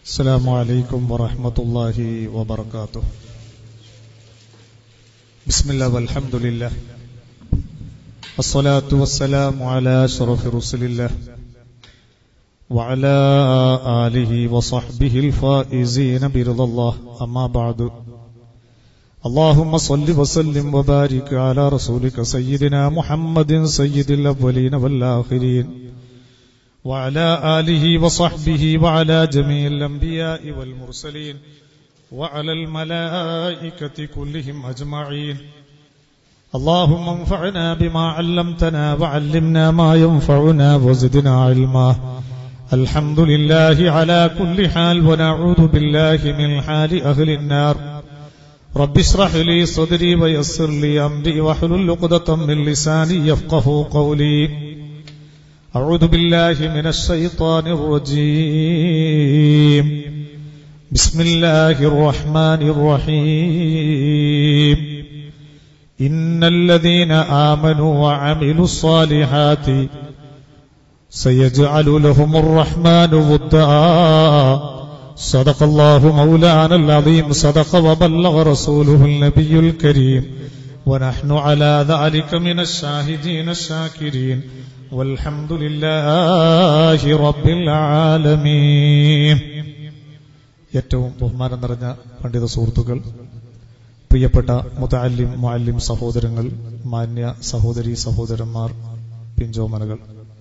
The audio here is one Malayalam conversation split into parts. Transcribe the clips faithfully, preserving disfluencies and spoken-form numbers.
السلام عليكم ورحمة الله وبركاته. بسم الله والحمد لله الصلاة والسلام على أشرف رسل الله وعلى آله وصحبه الفائزين برضا الله. أما بعد، اللهم صل وسلم وبارك على رسولك سيدنا محمد سيد الأولين والآخرين وعلى آله وصحبه وعلى جميع الأنبياء والمرسلين وعلى الملائكة كلهم أجمعين. اللهم انفعنا بما علمتنا وعلمنا ما ينفعنا وزدنا علما. الحمد لله على كل حال، ونعوذ بالله من حال أهل النار. رب اشرح لي صدري ويسر لي أمري واحلل عقدة من لساني يفقهوا قولي. أعوذ بالله من الشيطان الرجيم. بسم الله الرحمن الرحيم. إن الذين آمنوا وعملوا الصالحات سيجعل لهم الرحمن ودا. صدق الله مولانا العظيم. صدق وبلغ رسوله النبي الكريم، ونحن على ذلك من الشاهدين الشاكرين، والحمد لله رب العالمين. ഏറ്റവും ബഹുമാനം നിറഞ്ഞ പണ്ഡിത സുഹൃത്തുക്കൾ, പ്രിയപ്പെട്ട മുതഅല്ലിം മുഅല്ലിം സഹോദരങ്ങൾ, മാന്യ സഹോദരി സഹോദരന്മാർ, പിഞ്ചോമനകൾ,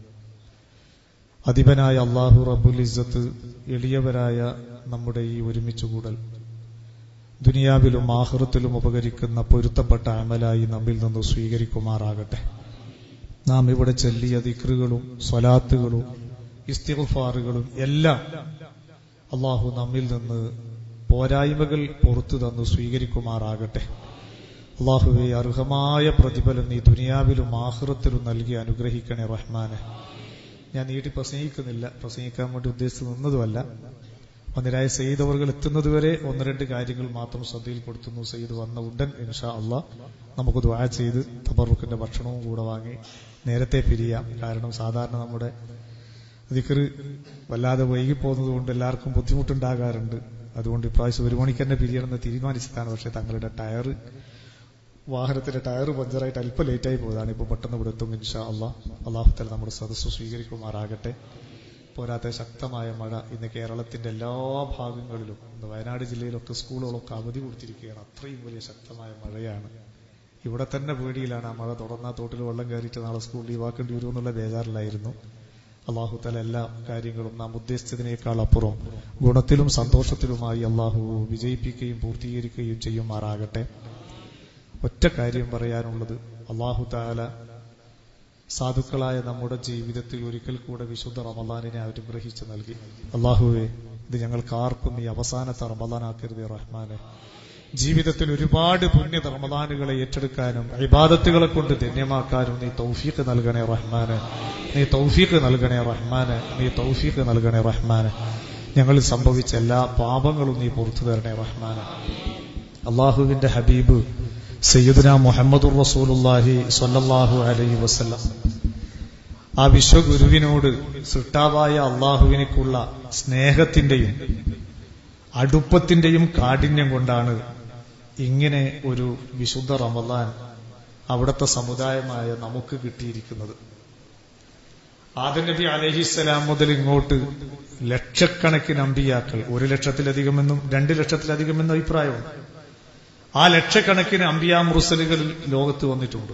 അധിപനായ അല്ലാഹു റബ്ബുൽ ഇസ്സത്ത് എളിയവരായ നമ്മുടെ ഈ ഒരുമിച്ചുകൂടൽ ദുനിയാവിലും ആഖിറത്തിലും ഉപകരിക്കുന്ന പൊരുത്തപ്പെട്ട അമലായി നമ്മിൽ നിന്ന് സ്വീകരിക്കുമാറാകട്ടെ. നാം ഇവിടെ ചൊല്ലിയ ദിക്റുകളും സ്വലാത്തുകളും ഇസ്തിഗ്ഫാറുകളും എല്ലാം അല്ലാഹു നമ്മിൽ നിന്ന് പോരായ്മകൾ പുറത്തു തന്നു സ്വീകരിക്കുമാറാകട്ടെ. അല്ലാഹുവേ, അർഹമായ പ്രതിഫലം നീ ദുനിയാവിലും ആഖിറത്തിലും നൽകി അനുഗ്രഹിക്കണേ റഹ്മാനെ. ഞാൻ നീട്ടി പ്രസംഗിക്കുന്നില്ല, പ്രസംഗിക്കാൻ വേണ്ടി ഉദ്ദേശിച്ചു നിന്നതുമല്ല. ഒന്നിരായ സയ്യിദ് അവർകൾ എത്തുന്നതുവരെ ഒന്ന് രണ്ട് കാര്യങ്ങൾ മാത്രം ശ്രദ്ധയിൽപ്പെടുത്തുന്നു. സയ്യിദ് വന്ന ഉടൻ ഇൻഷാ അല്ലാഹ് നമുക്ക് ദുആ ചെയ്ത് തബറുക്കിന്റെ ഭക്ഷണവും കൂടെ വാങ്ങി നേരത്തെ പിരിയാം. കാരണം സാധാരണ നമ്മുടെ ദിക്റ് വല്ലാതെ വൈകിപ്പോകുന്നത് കൊണ്ട് എല്ലാവർക്കും ബുദ്ധിമുട്ടുണ്ടാകാറുണ്ട്. അതുകൊണ്ട് ഇപ്രാവശ്യം ഒരു മണിക്ക് തന്നെ പിരിയണമെന്ന് തീരുമാനിച്ചതാണ്. പക്ഷെ തങ്ങളുടെ ടയർ വാഹനത്തിന്റെ ടയർ പഞ്ചറായിട്ട് അല്പം ലേറ്റായി പോയതാണ്. ഇപ്പോൾ പെട്ടെന്ന് ഇവിടെ എത്തും ഇൻഷാ അല്ലാഹ്. അല്ലാഹു തആല നമ്മുടെ സദസ്സ് സ്വീകരിക്കുമാറാകട്ടെ. പോരാത്ത ശക്തമായ മഴ ഇന്ന് കേരളത്തിന്റെ എല്ലാ ഭാഗങ്ങളിലും, ഇന്ന് വയനാട് ജില്ലയിലൊക്കെ സ്കൂളുകളൊക്കെ അവധി കൊടുത്തിരിക്കുകയാണ്. അത്രയും വലിയ ശക്തമായ മഴയാണ്. ഇവിടെ തന്നെ പേടിയിലാണ്. ആ മഴ തുടർന്നാൽ തോട്ടിൽ വെള്ളം കയറിയിട്ട് നാളെ സ്കൂൾ ലീവാക്കേണ്ടി വരുമെന്നുള്ള ബേജാറിലായിരുന്നു. അള്ളാഹു തആല എല്ലാ കാര്യങ്ങളും നാം ഉദ്ദേശിച്ചതിനേക്കാൾ അപ്പുറം ഗുണത്തിലും സന്തോഷത്തിലുമായി അള്ളാഹു വിജയിപ്പിക്കുകയും പൂർത്തീകരിക്കുകയും ചെയ്യുമാറാകട്ടെ. ഒറ്റ കാര്യം പറയാനുള്ളത്, അള്ളാഹു തആല സാധുക്കളായ നമ്മുടെ ജീവിതത്തിൽ ഒരിക്കൽ കൂടെ വിശുദ്ധ റമളാനിനെ അനുഗ്രഹിച്ചു നൽകി. അള്ളാഹുവേ, ഇത് ഞങ്ങൾക്ക് ആർക്കും ഈ അവസാനത്തെ റമളാനാക്കരുതേ റഹ്മാനെ. ജീവിതത്തിൽ ഒരുപാട് പുണ്യ റമളാനുകളെ ഏറ്റെടുക്കാനും ഇബാദത്തുകളെ കൊണ്ട് ധന്യമാക്കാനും നീ തൗഫീഖ് നൽകണേ റഹ്മാനെ. നീ തൗഫീഖ് നൽകണേ റഹ്മാനെ. നീ തൗഫീഖ് നൽകണേ റഹ്മാനെ. ഞങ്ങളിൽ സംഭവിച്ച എല്ലാ പാപങ്ങളും നീ പുറത്തു തരണേ റഹ്മാനെ. അള്ളാഹുവിന്റെ ഹബീബ് സയ്യിദുനാ മുഹമ്മദുർ റസൂലുള്ളാഹി സ്വല്ലല്ലാഹു അലൈഹി വസല്ലം ആ വിശ്വഗുരുവിനോട് സൃഷ്ടാവായ അള്ളാഹുവിനേക്കുള്ള സ്നേഹത്തിന്റെയും അടുപ്പത്തിന്റെയും കാഠിന്യം കൊണ്ടാണ് ഇങ്ങനെ ഒരു വിശുദ്ധ റമളാൻ അവിടുത്തെ സമുദായമായ നമുക്ക് കിട്ടിയിരിക്കുന്നത്. ആദം നബി അലൈഹിസ്സലാം മുതൽ ഇങ്ങോട്ട് ലക്ഷക്കണക്കിന് അമ്പിയാക്കൾ, ഒരു ലക്ഷത്തിലധികമെന്നും രണ്ട് ലക്ഷത്തിലധികമെന്നും അഭിപ്രായമുണ്ട്. ആ ലക്ഷക്കണക്കിന് അമ്പിയാ മുർസലുകൾ ലോകത്ത് വന്നിട്ടുണ്ട്.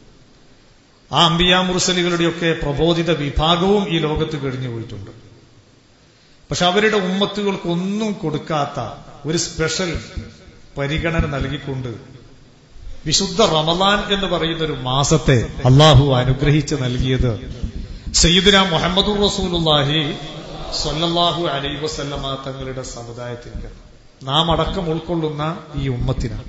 ആ അമ്പിയാ മുർസലുകളുടെയൊക്കെ പ്രബോധിത വിഭാഗവും ഈ ലോകത്ത് കഴിഞ്ഞു പോയിട്ടുണ്ട്. പക്ഷെ അവരുടെ ഉമ്മത്തുകൾക്കൊന്നും കൊടുക്കാത്ത ഒരു സ്പെഷ്യൽ പരിഗണന നൽകിക്കൊണ്ട് വിശുദ്ധ റമളാൻ എന്ന് പറയുന്ന ഒരു മാസത്തെ അള്ളാഹു അനുഗ്രഹിച്ച് നൽകിയത് സയ്യിദുനാ മുഹമ്മദുർ റസൂലുള്ളാഹി സ്വല്ലല്ലാഹു അലൈഹി വസല്ലമ തങ്ങളുടെ സമുദായത്തിന്, നാം അടക്കം ഉൾക്കൊള്ളുന്ന ഈ ഉമ്മത്തിനാണ്.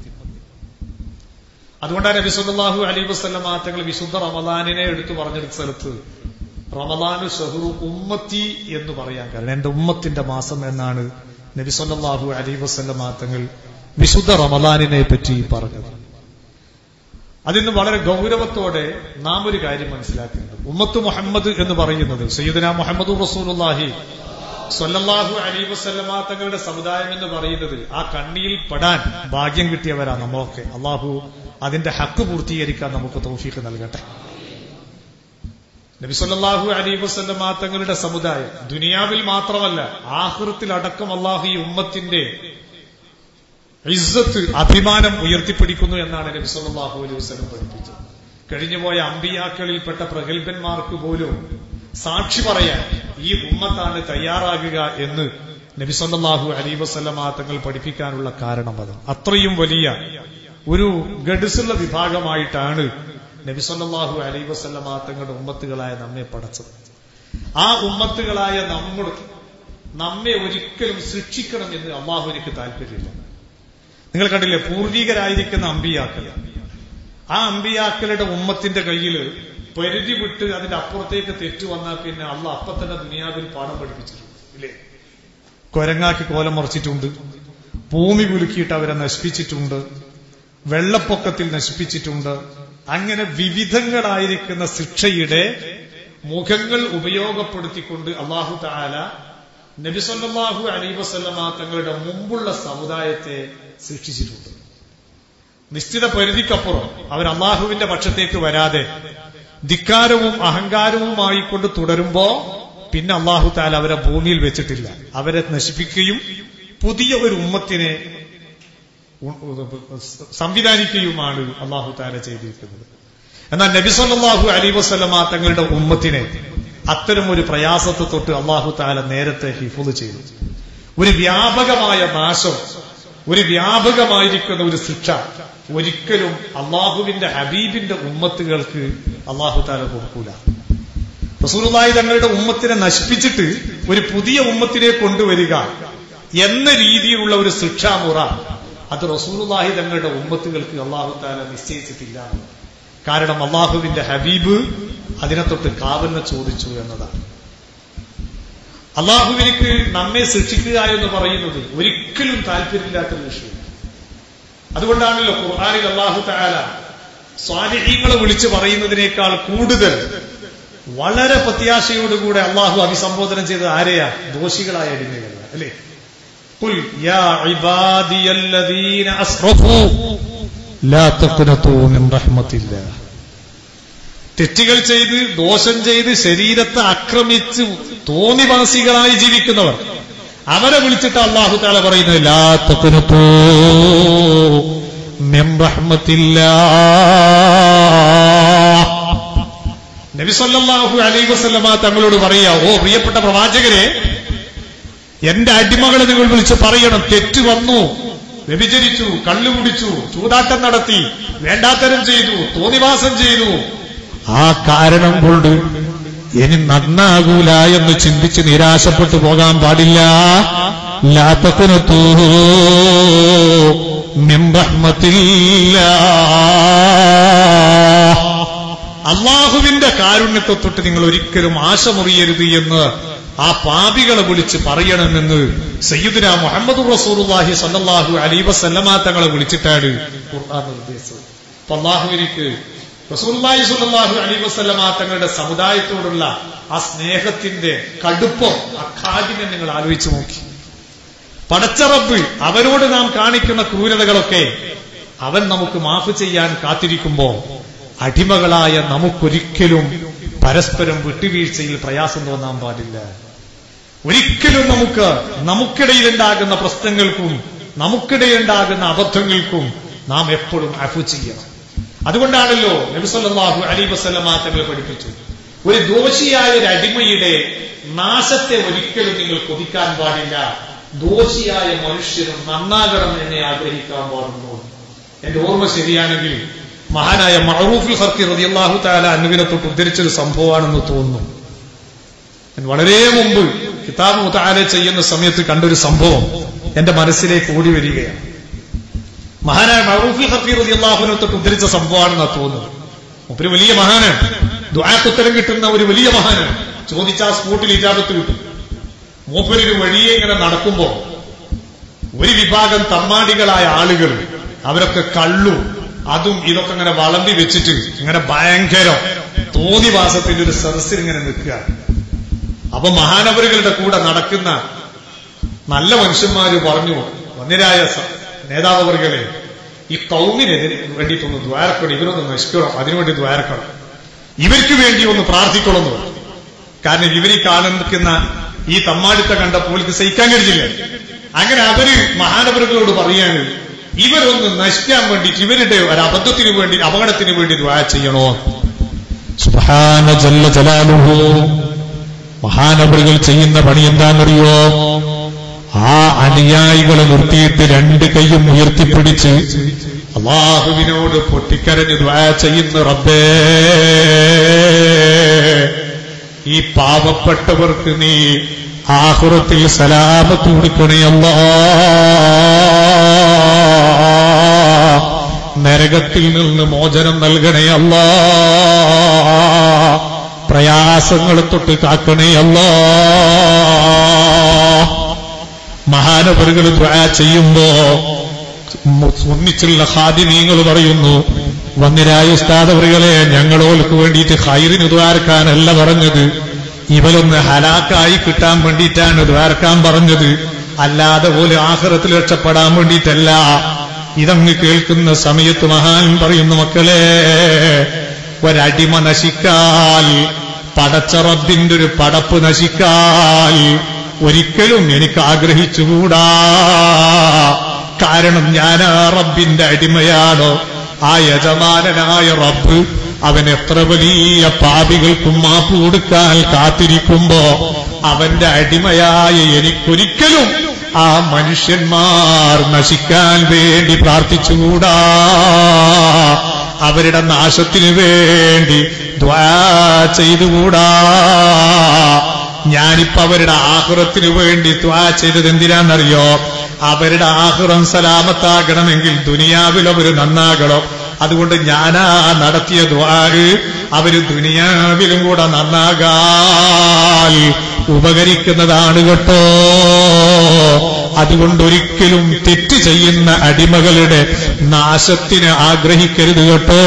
അതുകൊണ്ടാണ് നബി സല്ലല്ലാഹു അലൈഹി വസല്ലമ തങ്ങൾ വിശുദ്ധ റമളാനിനെ എടുത്തു പറഞ്ഞെടുത്ത സ്ഥലത്ത് റമളാനു ശഹ്റു ഉമ്മത്തി എന്ന് പറയാൻ കാരണം എന്റെ ഉമ്മത്തിന്റെ മാസം എന്നാണ് നബി സല്ലല്ലാഹു അലൈഹി വസല്ലമ തങ്ങൾ വിശുദ്ധ റമളാനിനെ പറ്റി പറഞ്ഞത്. അതിന് വളരെ ഗൗരവത്തോടെ നാം ഒരു കാര്യം മനസ്സിലാക്കേണ്ടത്, ഉമ്മത്ത് മുഹമ്മദ് എന്ന് പറയുന്നത് സയ്യിദുനാ മുഹമ്മദുർ റസൂലുള്ളാഹി സ്വല്ലല്ലാഹു അലൈഹി വസല്ലമ തങ്ങളുടെ സമുദായം എന്ന് പറയുന്നത് ആ കണ്ണിയിൽ പെടാൻ ഭാഗ്യം കിട്ടിയവരാ നമ്മളൊക്കെ. അള്ളാഹു അതിന്റെ ഹക്ക് പൂർത്തീകരിക്കാൻ നമുക്ക് തൗഫീഖ് നൽകട്ടെ. നബി സല്ലല്ലാഹു അലൈഹി വസല്ലമ തങ്ങളുടെ സമുദായം ദുനിയാവിൽ മാത്രമല്ല ആഖിറത്തിൽ അടക്കം അള്ളാഹു ഈ ഉമ്മത്തിന്റെ ഇസ്സത്ത്, അഭിമാനം ഉയർത്തിപ്പിടിക്കുന്നു എന്നാണ് നബി സല്ലല്ലാഹു അലൈഹി വസല്ലം പഠിപ്പിച്ചത്. കഴിഞ്ഞുപോയ അമ്പിയാക്കളിൽപ്പെട്ട പ്രഗൽഭന്മാർക്ക് പോലും സാക്ഷി പറയാൻ ഈ ഉമ്മത്താണ് തയ്യാറാകുക എന്ന് നബി സല്ലല്ലാഹു അലൈഹി വസല്ലമ തങ്ങൾ പഠിപ്പിക്കാനുള്ള കാരണം അതാണ്. അത്രയും വലിയ ഒരു ഗഡ്സുള്ള വിഭാഗമായിട്ടാണ് നബി സല്ലല്ലാഹു അലൈഹി വസല്ലമ തങ്ങളുടെ ഉമ്മത്തുകളായ നമ്മെ പടച്ചത്. ആ ഉമ്മത്തുകളായ നമ്മൾ നമ്മെ ഒരിക്കലും ശിക്ഷിക്കണം എന്ന് അള്ളാഹുവിനക്ക് താല്പര്യമില്ല. നിങ്ങൾ കണ്ടില്ലേ, പൂർവികരായിരിക്കുന്ന അമ്പിയാക്കൾ, ആ അമ്പിയാക്കളുടെ ഉമ്മത്തിന്റെ കയ്യിൽ പരിധി വിട്ട് അതിന്റെ അപ്പുറത്തേക്ക് തെറ്റു വന്നാൽ പിന്നെ അള്ളാഹ് അപ്പൊ തന്നെ ദുനിയാവിൽ പാഠം പഠിപ്പിച്ചിട്ടുണ്ട് ഇല്ലേ? കൊരങ്ങാക്കി കോലം മറിച്ചിട്ടുണ്ട്, ഭൂമി കുലുക്കിയിട്ട് അവരെ നശിപ്പിച്ചിട്ടുണ്ട്, വെള്ളപ്പൊക്കത്തിൽ നശിപ്പിച്ചിട്ടുണ്ട്. അങ്ങനെ വിവിധങ്ങളായിരിക്കുന്ന ശിക്ഷയുടെ മുഖങ്ങൾ ഉപയോഗപ്പെടുത്തിക്കൊണ്ട് അള്ളാഹു തആല നബി സല്ലല്ലാഹു അലൈഹി വസല്ലമ തങ്ങളുടെ മുമ്പുള്ള സമുദായത്തെ ശിക്ഷിച്ചിട്ടുണ്ട്. നിശ്ചിത പരിധിക്കപ്പുറം അവർ അള്ളാഹുവിന്റെ പക്ഷത്തേക്ക് വരാതെ ധിക്കാരവും അഹങ്കാരവുമായി കൊണ്ട് തുടരുമ്പോ പിന്നെ അള്ളാഹു തആല അവരെ ഭൂമിയിൽ വെച്ചിട്ടില്ല, അവരെ നശിപ്പിക്കുകയും പുതിയ ഒരു ഉമ്മത്തിനെ സംവിധാനിക്കുകയുമാണ് അള്ളാഹു തആല ചെയ്തിരിക്കുന്നത്. എന്നാൽ നബി സല്ലല്ലാഹു അലൈഹി വസല്ലമ തങ്ങളുടെ ഉമ്മത്തിനെ അത്തരം ഒരു പ്രയാസത്തെ തൊട്ട് അള്ളാഹു തആല നേരത്തെ ഹിഫ്ള് ചെയ്തു. ഒരു വ്യാപകമായ നാശം, ഒരു വ്യാപകമായിരിക്കുന്ന ഒരു ശിക്ഷ ഒരിക്കലും അള്ളാഹുവിന്റെ ഹബീബിന്റെ ഉമ്മത്തുകൾക്ക് അള്ളാഹു തആല കൊടുക്കൂല. റസൂലുള്ളാഹി തങ്ങളുടെ ഉമ്മത്തിനെ നശിപ്പിച്ചിട്ട് ഒരു പുതിയ ഉമ്മത്തിനെ കൊണ്ടുവരിക എന്ന രീതിയിലുള്ള ഒരു ശിക്ഷാമുറ അത് റസൂലുള്ളാഹി തങ്ങളുടെ ഉമ്മത്തുകൾക്ക് അള്ളാഹു തആല നിശ്ചയിച്ചിട്ടില്ല. കാരണം അള്ളാഹുവിന്റെ ഹബീബ് അതിനെ തൊട്ട് കാവലിനെ ചോദിച്ചു എന്നതാണ്. അള്ളാഹുവിനിക്ക് നമ്മെ ശിക്ഷിക്കുക എന്ന് പറയുന്നത് ഒരിക്കലും താല്പര്യമില്ലാത്തൊരു വിഷയം. അതുകൊണ്ടാണല്ലോ ഖുർആനിൽ അള്ളാഹു തആല സ്വാലിഹീങ്ങളെ വിളിച്ചു പറയുന്നതിനേക്കാൾ കൂടുതൽ വളരെ പ്രത്യാശയോടുകൂടെ അള്ളാഹു അഭിസംബോധന ചെയ്തത് ആരെയാ? ദോഷികളായ അടിമകളെ അല്ലേ? ഖുൽ യാ ഇബാദിയല്ലദീന അസ്റഫൂ ലാ തഖ്നതൂ മിൻ റഹ്മത്തില്ലാഹ്. തെറ്റുകൾ ചെയ്ത് ദോഷം ചെയ്ത് ശരീരത്തെ ആക്രമിച്ച് തോന്നിവാസികളായി ജീവിക്കുന്നവർ, അവരെ വിളിച്ചിട്ട് അല്ലാഹു തആല പറയുന്നത് ലാ തഖ്നതൂ മിൻ റഹ്മത്തില്ലാഹ്. നബി സല്ലല്ലാഹു അലൈഹി വസല്ലമ തങ്ങളോട് പറയാ, ഓ പ്രിയപ്പെട്ട പ്രവാചകരെ, എന്റെ അടിമകളെ നിങ്ങൾ വിളിച്ച് പറയണം, തെറ്റ് വന്നു, വ്യഭിചരിച്ചു, കള്ളു കുടിച്ചു, ചൂതാട്ടം നടത്തി, വേണ്ടാത്തരം ചെയ്തു, തോന്നിവാസം ചെയ്തു, ആ കാരണം കൊണ്ട് ഇനി നന്നാകൂല എന്ന് ചിന്തിച്ച് നിരാശപ്പെട്ടു പോകാൻ പാടില്ല. ലാ തഖ്നതൂ മിൻ റഹ്മത്തില്ലാഹ്. അള്ളാഹുവിന്റെ കാരുണ്യത്തെ തൊട്ട് നിങ്ങൾ ഒരിക്കലും ആശ മുറിയരുത് എന്ന് ആ പാപികളെ വിളിച്ച് പറയണമെന്ന് സയ്യിദുനാ മുഹമ്മദ് റസൂലുള്ളാഹി സ്വല്ലല്ലാഹു അലൈഹി വസല്ലമ തങ്ങളെ വിളിച്ചിട്ടാണ് ഖുർആൻ നിർദ്ദേശിച്ചത്. അപ്പൊ അള്ളാഹുവിനിക്ക് റസൂലുള്ളാഹി സ്വല്ലല്ലാഹു അലൈഹി വസല്ലമ തങ്ങളുടെ സമുദായത്തോടുള്ള ആ സ്നേഹത്തിന്റെ കടുപ്പം, ആ കാഠിന്യം നിങ്ങൾ ആലോചിച്ചു നോക്കി. പടച്ച റബ്ബ് അവരോട് നാം കാണിക്കുന്ന ക്രൂരതകളൊക്കെ അവൻ നമുക്ക് മാഫ് ചെയ്യാൻ കാത്തിരിക്കുമ്പോ അടിമകളായ നമുക്കൊരിക്കലും പരസ്പരം വിട്ടുവീഴ്ചയിൽ പ്രയാസം തോന്നാൻ പാടില്ല. ഒരിക്കലും നമുക്ക് നമുക്കിടയിലുണ്ടാകുന്ന പ്രശ്നങ്ങൾക്കും നമുക്കിടയിലുണ്ടാകുന്ന അബദ്ധങ്ങൾക്കും നാം എപ്പോഴും അഫു ചെയ്യണം. അതുകൊണ്ടാണല്ലോ നബി സല്ലല്ലാഹു അലൈഹി വസല്ലമ തങ്ങൾ പഠിപ്പിച്ചു, ഒരു ദോഷിയായ ഒരു അടിമയുടെ നാശത്തെ ഒരിക്കലും നിങ്ങൾ കൊതിക്കാൻ പാടില്ല, ദോഷിയായ മനുഷ്യരും നന്നാകണം എന്നെ ആഗ്രഹിക്കാൻ പാടുന്നു. എന്റെ ഓർമ്മ ശരിയാണെങ്കിൽ മഹാനായ മഅറൂഫുൽ ഖർഖി റളിയല്ലാഹു തആല അൻഹുവിനെ തൊട്ട് ഉദ്ധരിച്ചൊരു സംഭവമാണെന്ന് തോന്നുന്നു. വളരെ മുമ്പ് കിതാബ് മുതആല ചെയ്യുന്ന സമയത്ത് കണ്ടൊരു സംഭവം എന്റെ മനസ്സിലേക്ക് ഓടി വരികയാണ്. മഹാനായ മഅറൂഫുൽ ഖർഖി റളിയല്ലാഹു അൻഹു തൊട്ട് ഉദ്ധരിച്ച സംഭവമാണെന്ന് തോന്നുന്നു. ഒരു വലിയ മഹാനാണ്, ദുആക്ക് ഉത്തരം കിട്ടുന്ന ഒരു വലിയ മഹാനാണ്. ചോദിച്ച ആ സ്പോട്ടിൽ ഇജാബത്ത് കിട്ടും. മൂപ്പരൊരു വഴിയെ ഇങ്ങനെ നടക്കുമ്പോ ഒരു വിഭാഗം തമ്മാടികളായ ആളുകൾ, അവരൊക്കെ കള്ളും അതും ഇതൊക്കെ ഇങ്ങനെ വളമ്പി വെച്ചിട്ട് ഇങ്ങനെ ഭയങ്കര തോന്നിവാസത്തിന്റെ ഒരു സദസ്സിൽ ഇങ്ങനെ നിൽക്കുക. അപ്പൊ മഹാനവറുകളുടെ കൂടെ നടക്കുന്ന നല്ല മനുഷ്യന്മാര് പറഞ്ഞു, വന്യരായ നേതാവറുകളെ, ഈ കൗമിന് വേണ്ടിയിട്ടൊന്ന് ദ്വാരക്കണം, ഇവരൊന്ന് നശിക്കണം, അതിനുവേണ്ടി ദ്വാരക്കണം, ഇവർക്ക് വേണ്ടി ഒന്ന് പ്രാർത്ഥിക്കണമെന്ന് പറഞ്ഞു. കാരണം ഇവര് കാണുന്ന ഈ തമ്മാടിത്ത കണ്ടപ്പോൾ ഇത് സഹിക്കാൻ കഴിഞ്ഞില്ല. അങ്ങനെ അവര് മഹാനവറുകളോട് പറയാണ്, ഇവരൊന്ന് നശിക്കാൻ വേണ്ടിയിട്ട്, ഇവരുടെ ഒരു അബദ്ധത്തിന് വേണ്ടി, അപകടത്തിന് വേണ്ടി ദുആ ചെയ്യണോ. സുബ്ഹാന ജല്ല ജലാലുഹു. മഹാനവറുകൾ ചെയ്യുന്ന പണി എന്താണെന്നറിയോ? ആ അനുയായികളെ നിർത്തിയിട്ട് രണ്ട് കൈയും ഉയർത്തിപ്പിടിച്ച് അല്ലാഹുവിനോട് പൊട്ടിക്കരഞ്ഞ് ദുആ ചെയ്യുന്ന റബ്ബേ, ഈ പാവപ്പെട്ടവർക്ക് നീ ആഖിറത്തിൽ സലാമത്ത് കൊടുക്കണേ അല്ലാ, നരകത്തിൽ നിന്ന് മോചനം നൽകണേ അല്ലാ, പ്രയാസങ്ങളെ തൊട്ട് കാക്കണേ അല്ലാ. മഹാനവറുകൾ ദുആ ചെയ്യുമ്പോ ഒന്നിച്ചുള്ള ഖാദിമീങ്ങൾ പറയുന്നു, വന്യരായ ഉസ്താദ് അവറുകളെ, ഞങ്ങളോൾക്ക് വേണ്ടിയിട്ട് ഖൈറിന് ദ്വാരക്കാനല്ല പറഞ്ഞത്, ഇവരൊന്ന് ഹലാക്കായി കിട്ടാൻ വേണ്ടിയിട്ടാണ് ദ്വാരക്കാൻ പറഞ്ഞത്, അല്ലാതെ പോലും ആഖിറത്തിൽ രക്ഷപ്പെടാൻ വേണ്ടിയിട്ടല്ല. ഇതങ്ങ് കേൾക്കുന്ന സമയത്ത് മഹാൻ പറയുന്നു, മക്കളെ, ഒരടിമ നശിക്കാൽ, പടച്ച റബ്ബിന്റെ ഒരു പടപ്പ് നശിക്കാൽ ഒരിക്കലും എനിക്ക് ആഗ്രഹിച്ചുകൂടാ. കാരണം ഞാൻ ആ റബ്ബിന്റെ അടിമയാണ്. ആ യജമാനനായ റബ്ബ് അവൻ എത്ര വലിയ പാപികൾക്കും മാപ്പ് കൊടുക്കാൻ കാത്തിരിക്കുമ്പോ അവന്റെ അടിമയായ എനിക്കൊരിക്കലും ആ മനുഷ്യന്മാർ നശിക്കാൻ വേണ്ടി പ്രാർത്ഥിച്ചുകൂടാ, അവരുടെ നാശത്തിനു വേണ്ടി ദുആ ചെയ്തുകൂടാ. ഞാനിപ്പോ അവരുടെ ആഖിറത്തിനു വേണ്ടി ദുആ ചെയ്തത് എന്തിനാണെന്നറിയോ? അവരുടെ ആഖിറം സലാമത്താകണമെങ്കിൽ ദുനിയാവിൽ അവർ നന്നാകണം. അതുകൊണ്ട് ഞാനാ നടത്തിയ ദുആ അവര് ദുനിയാവിലും കൂടെ നന്നാകാൻ ഉപകരിക്കുന്നതാണ് കേട്ടോ. അതുകൊണ്ടൊരിക്കലും തെറ്റ് ചെയ്യുന്ന അടിമകളുടെ നാശത്തിന് ആഗ്രഹിക്കരുത് കേട്ടോ.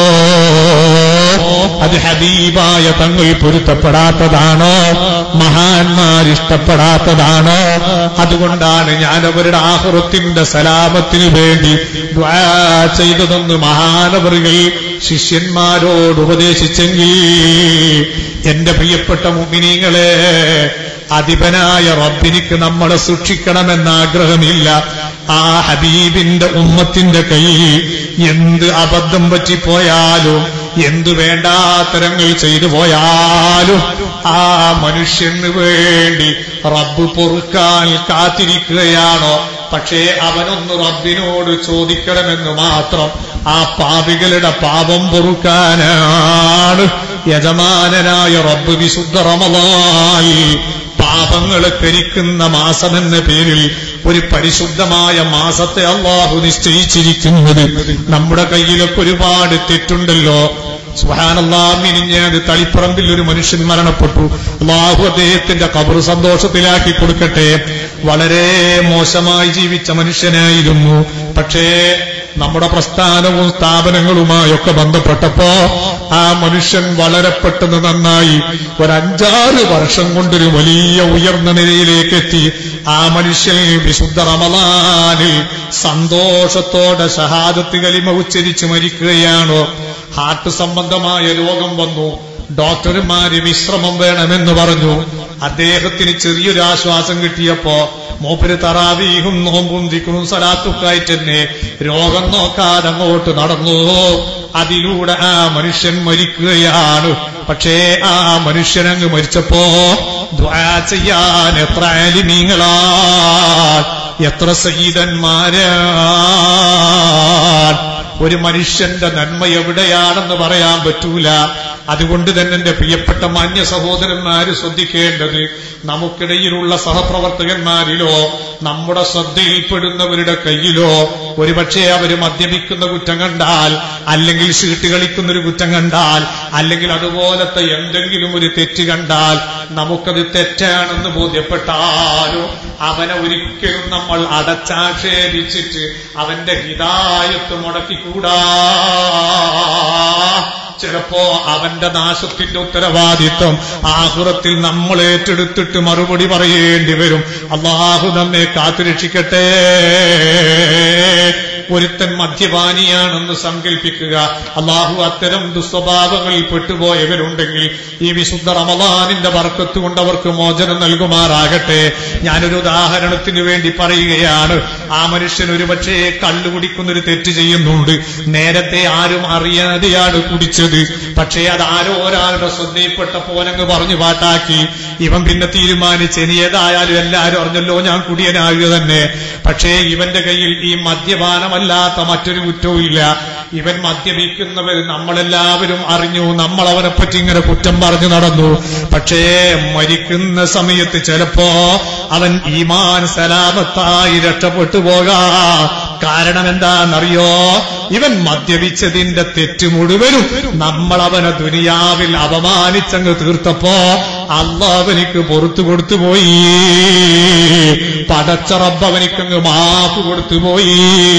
അത് ഹബീബായ തങ്ങൾ പൊരുത്തപ്പെടാത്തതാണോ, മഹാന്മാരിഷ്ടപ്പെടാത്തതാണോ? അതുകൊണ്ടാണ് ഞാൻ അവരുടെ ആഖിറത്തിന്റെ സലാമത്തിനു വേണ്ടി ദുആ ചെയ്തതെന്ന് മഹാനവറുകൾ ശിഷ്യന്മാരോട് ഉപദേശിച്ചെങ്കിൽ, എന്റെ പ്രിയപ്പെട്ട മുഅ്മിനീങ്ങളെ, അധിപനായ റബ്ബിനിക്ക് നമ്മളെ സൂക്ഷിക്കണമെന്ന ആഗ്രഹമില്ല. ആ ഹബീബിന്റെ ഉമ്മത്തിന്റെ കയ്യിൽ എന്ത് അബദ്ധം പറ്റിപ്പോയാലും, എന്തു വേണ്ടാത്തരങ്ങൾ ചെയ്തു പോയാലും ആ മനുഷ്യന് വേണ്ടി റബ്ബ് പൊറുക്കാൻ കാത്തിരിക്കുകയാണോ? പക്ഷേ അവനൊന്ന് റബ്ബിനോട് ചോദിക്കണമെന്ന് മാത്രം. ആ പാപികളുടെ പാപം പൊറുക്കാനാണ് യജമാനനായ റബ്ബ് വിശുദ്ധ റമളാൻ പാപങ്ങളെ കരിക്കുന്ന മാസമെന്ന പേരിൽ ഒരു പരിശുദ്ധമായ മാസത്തെ അല്ലാഹു നിശ്ചയിച്ചിരിക്കുന്നത്. നമ്മുടെ കയ്യിലൊക്കെ ഒരുപാട് തെറ്റുണ്ടല്ലോ. സുബ്ഹാനല്ലാഹ്, മിനിഞ്ഞാത് തളിപ്പറമ്പിൽ ഒരു മനുഷ്യൻ മരണപ്പെട്ടു. അല്ലാഹു അദ്ദേഹത്തിന്റെ ഖബർ സന്തോഷത്തിലാക്കി കൊടുക്കട്ടെ. വളരെ മോശമായി ജീവിച്ച മനുഷ്യനായിരുന്നു. പക്ഷേ നമ്മുടെ പ്രസ്ഥാനവും സ്ഥാപനങ്ങളുമായൊക്കെ ബന്ധപ്പെട്ടപ്പോ ആ മനുഷ്യൻ വളരെ പെട്ടെന്ന് നന്നായി. ഒരഞ്ചാറ് വർഷം കൊണ്ടൊരു വലിയ ഉയർന്ന നിലയിലേക്ക് എത്തി. ആ മനുഷ്യൻ വിശുദ്ധ റമളാനിൽ സന്തോഷത്തോടെ ഷഹാദത്ത് കലിമ ഉച്ചരിച്ച് മരിക്കുകയാണോ? ഹാർട്ട് സംബന്ധമായ രോഗം വന്നു. ഡോക്ടർമാര് വിശ്രമം വേണമെന്ന് പറഞ്ഞു. അദ്ദേഹത്തിന് ചെറിയൊരു ആശ്വാസം കിട്ടിയപ്പോ മൂപ്പര് തറാവീഹും നോമ്പും ദിക്റും സലാത്തുക്കായി തന്നെ രോഗം നോക്കാതെ അങ്ങോട്ട് നടന്നു. അതിലൂടെ ആ മനുഷ്യൻ മരിക്കുകയാണ്. പക്ഷേ ആ മനുഷ്യനങ്ങ് മരിച്ചപ്പോ ദുആ ചെയ്യാൻ എത്ര ആലിമീങ്ങളാ, എത്ര സയ്യിദന്മാരാ. ഒരു മനുഷ്യന്റെ നന്മ എവിടെയാണെന്ന് പറയാൻ പറ്റൂല. അതുകൊണ്ട് തന്നെ എന്റെ പ്രിയപ്പെട്ട മാന്യ സഹോദരന്മാര് ശ്രദ്ധിക്കേണ്ടത്, നമുക്കിടയിലുള്ള സഹപ്രവർത്തകന്മാരിലോ നമ്മുടെ ശ്രദ്ധയിൽപ്പെടുന്നവരുടെ കയ്യിലോ ഒരുപക്ഷെ അവര് മദ്യപിക്കുന്ന കുറ്റം കണ്ടാൽ, അല്ലെങ്കിൽ ചീട്ട് കളിക്കുന്നൊരു കുറ്റം കണ്ടാൽ, അല്ലെങ്കിൽ അതുപോലത്തെ എന്തെങ്കിലും ഒരു തെറ്റ് കണ്ടാൽ, നമുക്കത് തെറ്റാണെന്ന് ബോധ്യപ്പെട്ടാലോ അവനെ ഒരിക്കലും നമ്മൾ അടച്ചാക്ഷേപിച്ചിട്ട് അവന്റെ ഹിദായത്ത് മുടക്കിക്കൂടാ. ചിലപ്പോ അവന്റെ നാശത്തിന്റെ ഉത്തരവാദിത്വം ആഖിറത്തിൽ നമ്മൾ ഏറ്റെടുത്തിട്ട് മറുപടി പറയേണ്ടി വരും. അല്ലാഹു നമ്മെ കാത്തുരക്ഷിക്കട്ടെ. ഒരുത്തൻ മദ്യപാനിയാണെന്ന് സങ്കല്പിക്കുക. അല്ലാഹു അത്തരം ദുസ്വഭാവങ്ങളിൽ പെട്ടുപോയവരുണ്ടെങ്കിൽ ഈ വിശുദ്ധ റമളാനിന്റെ ബർക്കത്ത് കൊണ്ട് അവർക്ക് മോചനം നൽകുമാറാകട്ടെ. ഞാനൊരു ഉദാഹരണത്തിന് വേണ്ടി പറയുകയാണ്. ആ മനുഷ്യൻ ഒരുപക്ഷേ കള്ളു കുടിക്കുന്നൊരു തെറ്റ് ചെയ്യുന്നുണ്ട്. നേരത്തെ ആരും അറിയാതെയാണ് കുടിച്ചത്. പക്ഷേ അത് ആരോ ഒരാളുടെ ശ്രദ്ധയിൽപ്പെട്ട പോലങ്ങ് പറഞ്ഞു പാട്ടാക്കി. ഇവൻ പിന്നെ തീരുമാനിച്ച് ഇനി ഏതായാലും എല്ലാവരും അറിഞ്ഞല്ലോ ഞാൻ കുടിയനാകുക തന്നെ. പക്ഷേ ഇവന്റെ കയ്യിൽ ഈ മദ്യപാനമല്ലാത്ത മറ്റൊരു കുറ്റവും ഇല്ല. ഇവൻ മദ്യപിക്കുന്നവർ നമ്മളെല്ലാവരും അറിഞ്ഞു. നമ്മൾ അവനെപ്പറ്റി ഇങ്ങനെ കുറ്റം പറഞ്ഞു നടന്നു. പക്ഷേ മരിക്കുന്ന സമയത്ത് ചിലപ്പോ അവൻ ഈമാൻ സലാമത്തായി രക്ഷപ്പെട്ടു പോകാം. കാരണം എന്താണെന്നറിയോ? ഇവൻ മദ്യപിച്ചതിന്റെ തെറ്റ് മുഴുവനും നമ്മൾ അവനെ ദുനിയാവിൽ അപമാനിച്ചങ്ങ് തീർത്തപ്പോ അല്ലാഹു അവനിക്ക് പുറത്തു കൊടുത്തുപോയി. പടച്ച റബ്ബ് അവനിക്കങ്ങ് മാഫ് കൊടുത്തുപോയി.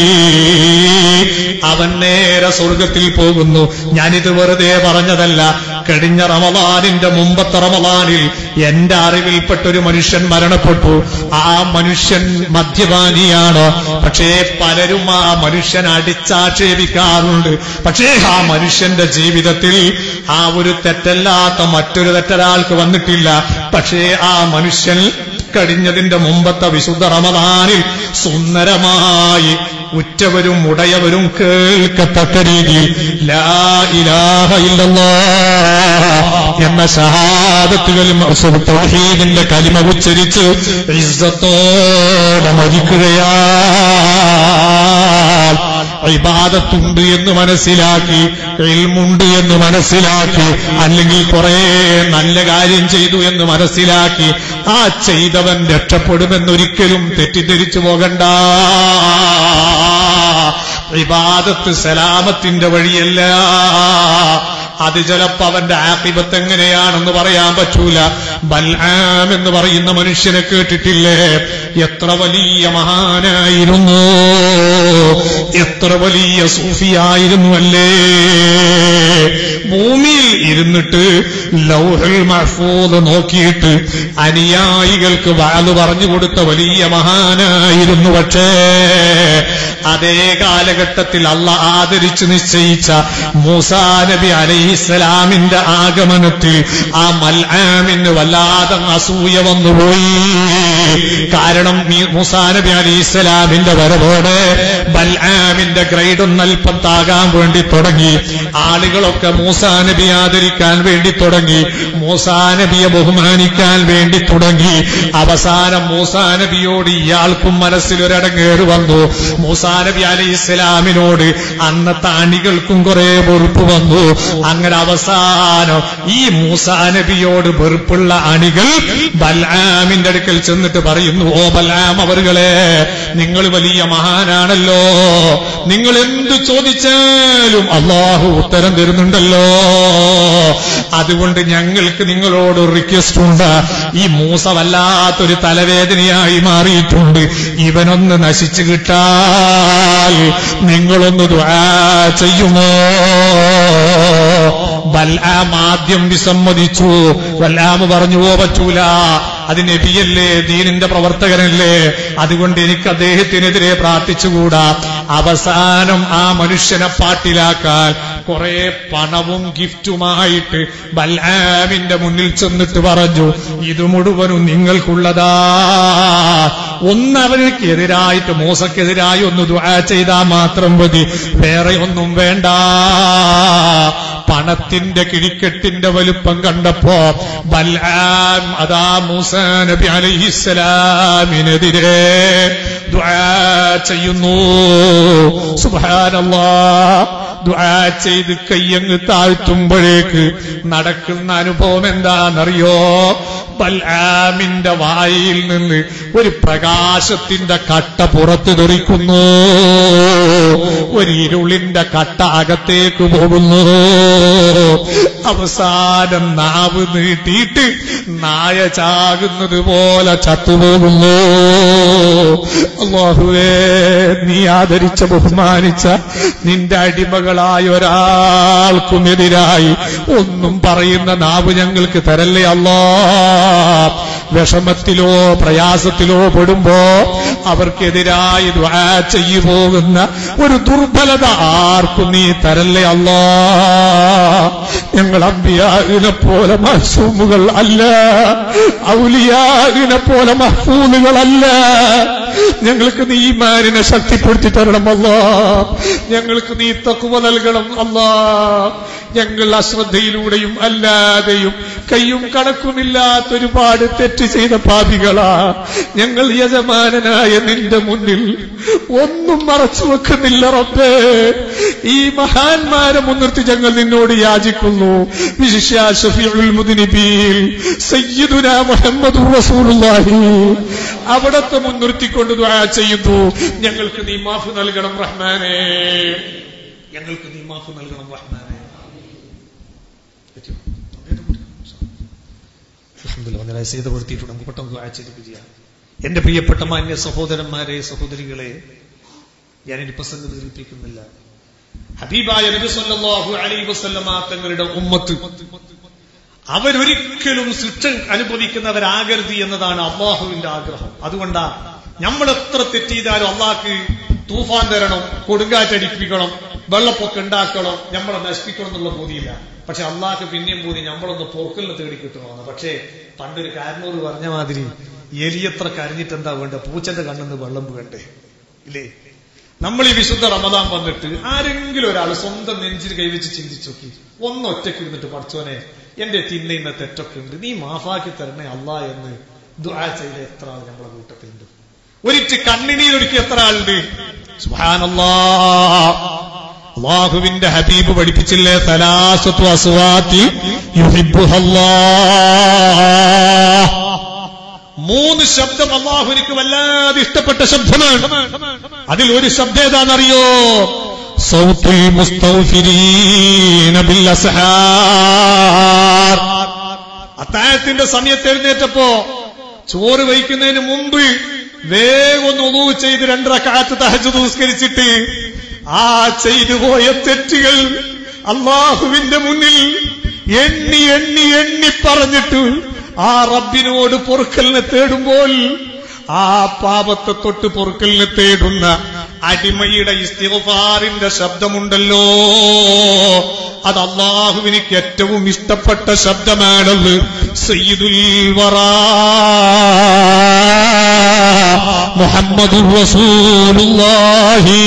അവൻ നേരെ സ്വർഗത്തിൽ പോകുന്നു. ഞാനിത് വെറുതെ പറഞ്ഞതല്ല. കഴിഞ്ഞ റമളാനിന്റെ മുമ്പത്തെ റമളാനിൽ എന്റെ അറിവിൽപ്പെട്ടൊരു മനുഷ്യൻ മരണപ്പെട്ടു. ആ മനുഷ്യൻ മദ്യപാനിയാണ്. പക്ഷേ പലരും ആ മനുഷ്യൻ അടിച്ചാക്ഷേപിക്കാറുണ്ട്. പക്ഷേ ആ മനുഷ്യന്റെ ജീവിതത്തിൽ ആ ഒരു തെറ്റല്ലാത്ത മറ്റൊരു തെറ്റൊരാൾക്ക് വന്നിട്ടില്ല. പക്ഷേ ആ മനുഷ്യൻ കഴിഞ്ഞതിന്റെ മുമ്പത്തെ വിശുദ്ധ റമളാനിൽ സുന്ദരമായി ഉറ്റവരും ഉടയവരും കേൾക്കത്തക്ക രീതിയിൽ ലാ ഇലാഹ ഇല്ലല്ലാഹ് എന്ന ഷഹാദത്തുകളും തൗഹീദിന്റെ കലിമ ഉച്ചരിച്ച് ഇസ്സത്തോടെ മരിക്കുകയാൽ ഇബാദത്തുണ്ട് എന്ന് മനസ്സിലാക്കി, ഇൽമുണ്ട് എന്ന് മനസ്സിലാക്കി, അല്ലെങ്കിൽ കുറെ നല്ല കാര്യം ചെയ്തു എന്ന് മനസ്സിലാക്കി ആ ചെയ്തവൻ രക്ഷപ്പെടുമെന്നൊരിക്കലും തെറ്റിദ്ധരിച്ചു പോകണ്ട. ഇബാദത്ത് സലാമത്തിന്റെ വഴിയല്ല. അത് ചിലപ്പോ അവന്റെ ആഖിബത്ത് എങ്ങനെയാണെന്ന് പറയാൻ പറ്റൂല. ബൽആം എന്ന് പറയുന്ന മനുഷ്യനെ കേട്ടിട്ടില്ലേ? എത്ര വലിയ മഹാനായിരുന്നു, എത്ര വലിയ സൂഫിയായിരുന്നു അല്ലേ? ഭൂമിയിൽ ഇരുന്നിട്ട് ലൗഹുൽ മഹ്ഫൂദ് നോക്കിയിട്ട് അനുയായികൾക്ക് വാല് പറഞ്ഞു കൊടുത്ത വലിയ മഹാനായിരുന്നു. പക്ഷേ അതേ കാലഘട്ടത്തിൽ അല്ലാഹ് ആദരിച്ചു നിശ്ചയിച്ച മൂസാ നബി അലൈഹിസ്സലാമിന്റെ ആഗമനത്തിൽ ആ മൽആമിന് വല്ലാതെ അസൂയ വന്നുപോയി. കാരണം മൂസാ നബി അലൈഹിസ്സലാമിന്റെ വരവോടെ ബൽആമിന്റെ ഗ്രേഡ് ഒന്നൽപ്പം താകാൻ വേണ്ടി തുടങ്ങി. ആളുകളൊക്കെ മൂസാ നബി ആദരിക്കാൻ വേണ്ടി തുടങ്ങി, മൂസാ നബിയെ ബഹുമാനിക്കാൻ വേണ്ടി തുടങ്ങി. അവസാനം മൂസാ നബിയോട് ഇയാൾക്കും മനസ്സിലൊരടങ്ങേറ് വന്നു. മൂസാ നബി അലൈഹിസ്സലാമിനോട് അന്നത്തെ അണികൾക്കും കുറെ വെറുപ്പ് വന്നു. അങ്ങനെ അവസാനം ഈ മൂസാ നബിയോട് വെറുപ്പുള്ള അണികൾ ബൽആമിന്റെ അടുക്കൽ ചെന്നിട്ട് പറയുന്നു, ഓ ബൽആം അവറുകളെ, നിങ്ങൾ വലിയ മഹാനാണല്ലോ, നിങ്ങൾ എന്തു ചോദിച്ചാലും അല്ലാഹു ഉത്തരം തരുന്നുണ്ടല്ലോ. അതുകൊണ്ട് ഞങ്ങൾക്ക് നിങ്ങളോട് റിക്വസ്റ്റ് ഉണ്ട്. ഈ മൂസ വല്ലാത്തൊരു തലവേദനയായി മാറിയിട്ടുണ്ട്. ഇവനൊന്ന് നശിച്ചു കിട്ടാൽ നിങ്ങളൊന്ന് ദുആ ചെയ്യുമോ? ബൽആം ആദ്യം വിസമ്മതിച്ചു. ബൽആം പറഞ്ഞു, ഓ പറ്റൂല, അത് നബിയല്ലേ, ദീനിന്റെ പ്രവർത്തകനല്ലേ, അതുകൊണ്ട് എനിക്ക് അദ്ദേഹത്തിനെതിരെ പ്രാർത്ഥിച്ചുകൂടാ. അവസാനം ആ മനുഷ്യനെ പാട്ടിലാക്കാൻ കുറെ പണവും ഗിഫ്റ്റുമായിട്ട് ബൽആമിന്റെ മുന്നിൽ ചെന്നിട്ട് പറഞ്ഞു, ഇത് മുഴുവനും നിങ്ങൾക്കുള്ളതാ. ഒന്ന് അവർക്ക് എതിരായിട്ട്, മൂസക്കെതിരായി ഒന്ന് ദുആ ചെയ്താൽ മാത്രം മതി, വേറെ ഒന്നും വേണ്ട. പണത്തിന്റെ കിഴിക്കെട്ടിന്റെ വലുപ്പം കണ്ടപ്പോ ബൽആം അതാ മൂസാ നബി അലൈഹിസ്സലാമിനെതിരെ ദുആ ചെയ്യുന്നു. സുബ്ഹാനല്ലാഹ്. ദുആ ചെയ്ത് കയ്യങ്ങ് താഴ്ത്തുമ്പോഴേക്ക് നടക്കുന്ന അനുഭവം എന്താണെന്നറിയോ? ബൽആമിന്റെ വായിൽ നിന്ന് ഒരു പ്രകാശത്തിന്റെ കട്ട പുറത്തു തെറിക്കുന്നു, ഒരു ഇരുളിന്റെ കട്ട അകത്തേക്ക് പോകുന്നു. അവസാനം നാവ് നീട്ടിയിട്ട് നായ ചാകുന്നത് പോലെ ചത്തുപോകുന്നു. അല്ലാഹുവേ, നീ ആദരിച്ച ബഹുമാനിച്ച നിന്റെ അടിമകളായ ഒരാൾക്കുമെതിരായി ഒന്നും പറയുന്ന നാവ് ഞങ്ങൾക്ക് തരല്ലേ അല്ലാ. വിഷമത്തിലോ പ്രയാസത്തിലോ പെടുമ്പോ അവർക്കെതിരായി ദുആ ചെയ്തു പോകുന്ന ഒരു ദുർബലത ആർക്കും നീ തരല്ലേ അല്ലാ. ഞങ്ങൾ അംബിയാഇനെ പോലെ മഅ്സൂമുകൾ അല്ല, ഔലിയാഇനെ പോലെ മഹ്ഫൂദുകളല്ല. ഞങ്ങൾക്ക് നീ ഈമാനിനെ ശക്തിപ്പെടുത്തി തരണം അല്ലാ. ഞങ്ങൾക്ക് നീ തഖ്വ നൽകണം അല്ലാ. ഞങ്ങൾ അശ്രദ്ധയിലൂടെയും അല്ലാതെയും കയ്യും കണക്കുമില്ലാത്ത ഒരുപാട് തെറ്റ് ചെയ്ത പാപികളാ. ഞങ്ങൾ യജമാനനായ നിന്റെ മുന്നിൽ ഒന്നും മറച്ചു വെക്കുന്നില്ല റബ്ബേ. ഈ മഹാന്മാരെ മുൻനിർത്തി ഞങ്ങൾ നിന്നോട് യാചിക്കുന്നു. വിശിഷ്യ ശഫീഉൽ മുദ്നിബീൻ സയ്യിദുനാ മുഹമ്മദുർ റസൂലുള്ളാഹി അവിടത്തെ മുൻനിർത്തിക്കൊണ്ട് ദുആ ചെയ്യുന്നു. ഞങ്ങൾക്ക് നീ മാഫ് നൽകണം റഹ്മാനേ. ഞങ്ങൾക്ക് നീ മാഫ് നൽകണം റഹ്മാനേ. അൽഹംദുലില്ലാഹ് ചെയ്തുപെടുത്തിയിട്ടുണ്ട്. നമുക്ക് പെട്ടെന്ന് ദുആ ചെയ്തിട്ട് ചെയ്യാം. എന്റെ പ്രിയപ്പെട്ട മാന്യ സഹോദരന്മാരെ, സഹോദരികളെ, ഞാനിനി പ്രസംഗം ദീർഘിപ്പിക്കുന്നില്ല. ഹബീബായ നബി സല്ലല്ലാഹു അലൈഹി വസല്ലമ തങ്ങളുടെ ഉമ്മത്ത് അവരൊരിക്കലും ശിക്ഷ അനുഭവിക്കുന്നവരാകരുത് എന്നതാണ് അള്ളാഹുവിന്റെ ആഗ്രഹം. അതുകൊണ്ടാ നമ്മൾ എത്ര തെറ്റ് ചെയ്താലും അള്ളാഹ്ക്ക് തൂഫാൻ തരണം, കൊടുങ്കാറ്റടിപ്പിക്കണം, വെള്ളപ്പൊക്കം ഉണ്ടാക്കണം, നമ്മളെ നശിപ്പിക്കണം എന്നുള്ള ബോധിയില്ല. പക്ഷെ അള്ളാഹ്ക്ക് പിന്നെയും ബോധി നമ്മളൊന്ന് പൊറുക്കലിന് തേടി കിട്ടണമെന്ന്. പക്ഷേ പണ്ടൊരു കാരണോട് പറഞ്ഞ മാതിരി എലിയത്ര കരഞ്ഞിട്ട് എന്താ വേണ്ട, പൂച്ചന്റെ കണ്ണെന്ന് വെള്ളം വേണ്ടേ ഇല്ലേ? നമ്മൾ ഈ വിശുദ്ധ റമദാൻ വന്നിട്ട് ആരെങ്കിലും ഒരാൾ സ്വന്തം നെഞ്ചിൽ കൈവച്ച് ചിന്തിച്ചു നോക്കി, ഒന്നൊറ്റയ്ക്ക് ഇരുന്നിട്ട് പഠിച്ചോനെ എന്റെ തിന്ന ഇന്ന തെറ്റൊക്കെ ഉണ്ട്, നീ മാഫാക്കി തരണേ അല്ലാ എന്ന് ദുആ ചെയ്ത എത്ര ആൾ നമ്മളെ കൂട്ടത്തിലുണ്ട്? ഒരിറ്റ് കണ്ണിനീരൊരുക്കി എത്ര ആളുണ്ട്? സുബ്ഹാനല്ലാഹ്. അല്ലാഹുവിന്റെ ഹബീബ് പഠിപ്പിച്ചില്ലേ, സലാസത്തു അസ്വാതി യുഹിബ്ബുഹല്ലാഹ്. മൂന്ന് ശബ്ദം അല്ലാഹുവിന് വല്ലാതെ ഇഷ്ടപ്പെട്ട ശബ്ദമാണ്. അതിൽ ഒരു ശബ്ദം ഏതാണെന്നറിയോ? സൗത്തുൽ മുസ്തഗ്ഫിരീന ബിൽ അസ്ഹാർ. അത്താഴത്തിന്റെ സമയത്ത് എഴുന്നേറ്റപ്പോ ചോറ് വയ്ക്കുന്നതിന് മുമ്പ് വേഗം ഒന്ന് ഉളൂ ചെയ്ത് രണ്ട് റക്അത്ത് തഹജ്ജുദ് നിസ്കരിച്ചിട്ട് ആ ചെയ്തു പോയ തെറ്റുകൾ അല്ലാഹുവിന്റെ മുന്നിൽ എണ്ണി എണ്ണി എണ്ണി പറഞ്ഞിട്ട് ആ റബ്ബിനോട് പൊറുക്കലിനെ തേടുമ്പോൾ ആ പാപത്തെ തൊട്ട് പൊറുക്കലിനെ തേടുന്ന അടിമയുടെ ഇസ്തിഗ്ഫാറിന്റെ ശബ്ദമുണ്ടല്ലോ, അത് അല്ലാഹുവിന് ഏറ്റവും ഇഷ്ടപ്പെട്ട ശബ്ദമാണത്. സയ്യിദുൽ വറാ മുഹമ്മദുർ റസൂലുള്ളാഹി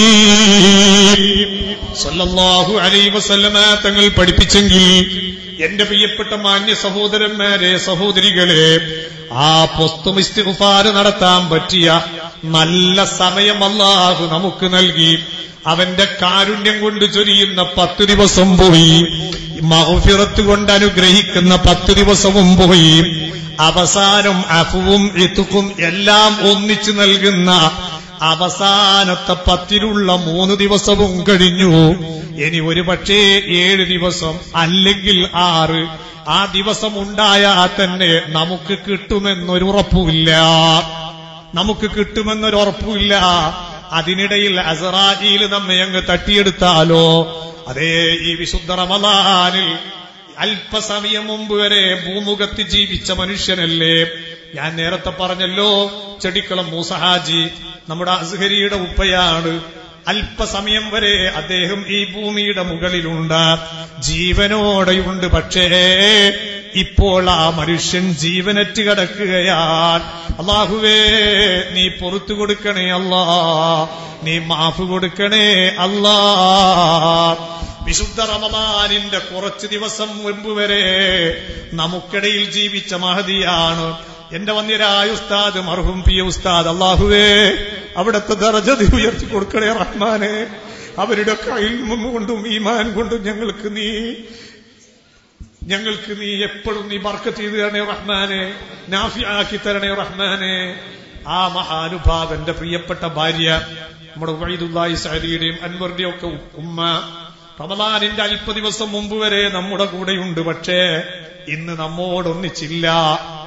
സല്ലല്ലാഹു അലൈഹി വസല്ലമ തങ്ങൾ പഠിപ്പിച്ചെങ്കിൽ എന്റെ പ്രിയപ്പെട്ട മാന്യ സഹോദരന്മാരെ, സഹോദരികളെ, ആ പൊസ്തും ഇസ്തിഗ്ഫാർ നടത്താൻ പറ്റിയ നല്ല സമയം അല്ലാഹു നമുക്ക് നൽകി. അവന്റെ കാരുണ്യം കൊണ്ട് ചൊരിയുന്ന പത്ത് ദിവസം പോയി, മഗ്ഫിറത്ത് കൊണ്ട് അനുഗ്രഹിക്കുന്ന പത്ത് ദിവസവും പോയി, അവസാനം അഫുവും ഇത്ഖും എല്ലാം ഒന്നിച്ചു നൽകുന്ന അവസാനത്തെ പത്തിലുള്ള മൂന്ന് ദിവസവും കഴിഞ്ഞു. ഇനി ഒരു പക്ഷേ ഏഴ് ദിവസം അല്ലെങ്കിൽ ആറ് ആ ദിവസം ഉണ്ടായാൽ തന്നെ നമുക്ക് കിട്ടുമെന്നൊരു ഉറപ്പുമില്ല. നമുക്ക് കിട്ടുമെന്നൊരു ഉറപ്പുമില്ല. അതിനിടയിൽ അസ്റായീൽ നമ്മെ അങ്ങ് തട്ടിയെടുത്താലോ? അതേ, ഈ വിശുദ്ധ റമളാനിൽ അല്പസമയം മുമ്പ് വരെ ഭൂമുഖത്ത് ജീവിച്ച മനുഷ്യനല്ലേ? ഞാൻ നേരത്തെ പറഞ്ഞല്ലോ, ചെടിക്കളം മൂസഹാജി നമ്മുടെ അസ്ഹരിയുടെ ഉപ്പയാണ്. അല്പസമയം വരെ അദ്ദേഹം ഈ ഭൂമിയുടെ മുകളിലുണ്ട്, ജീവനോടെയുണ്ട്. പക്ഷേ ഇപ്പോൾ ആ മനുഷ്യൻ ജീവനറ്റ് കിടക്കുകയാണ്. അല്ലാഹുവേ, നീ പുറത്തു കൊടുക്കണേ അല്ലാ, നീ മാഫ് കൊടുക്കണേ അല്ലാ. വിശുദ്ധ റമളാനിന്റെ കുറച്ച് ദിവസം മുൻപ് വരെ നമുക്കിടയിൽ ജീവിച്ച മഹദിയാണ് എന്റെ വന്യരായ ഉസ്താദ് മർഹൂം പി ഉസ്താദ്. അല്ലാഹുവേ, അവിടുത്തെ ദറജ ഉയർത്തി കൊടുക്കണേ റഹ്മാനെ. അവരുടെ ഇൽമ കൊണ്ടും ഈമാൻ കൊണ്ടും ഞങ്ങൾക്ക് നീ ഞങ്ങൾക്ക് നീ എപ്പോഴും നീ ബർക്കത്ത് ചെയ്ത് തരണേ റഹ്മാനെ, നാഫിയാക്കി തരണേ റഹ്മാനെ. ആ മഹാനുഭാവന്റെ പ്രിയപ്പെട്ട ഭാര്യ നമ്മുടെ ഉബൈദുല്ലാഹി സഅദിയുടെയും അൻവറിന്റെയും ഒക്കെ ഉമ്മ റമളാനിന്റെ അല്പ ദിവസം മുമ്പ് വരെ നമ്മുടെ കൂടെയുണ്ട്. പക്ഷേ ഇന്ന് നമ്മോടൊന്നിച്ചില്ല.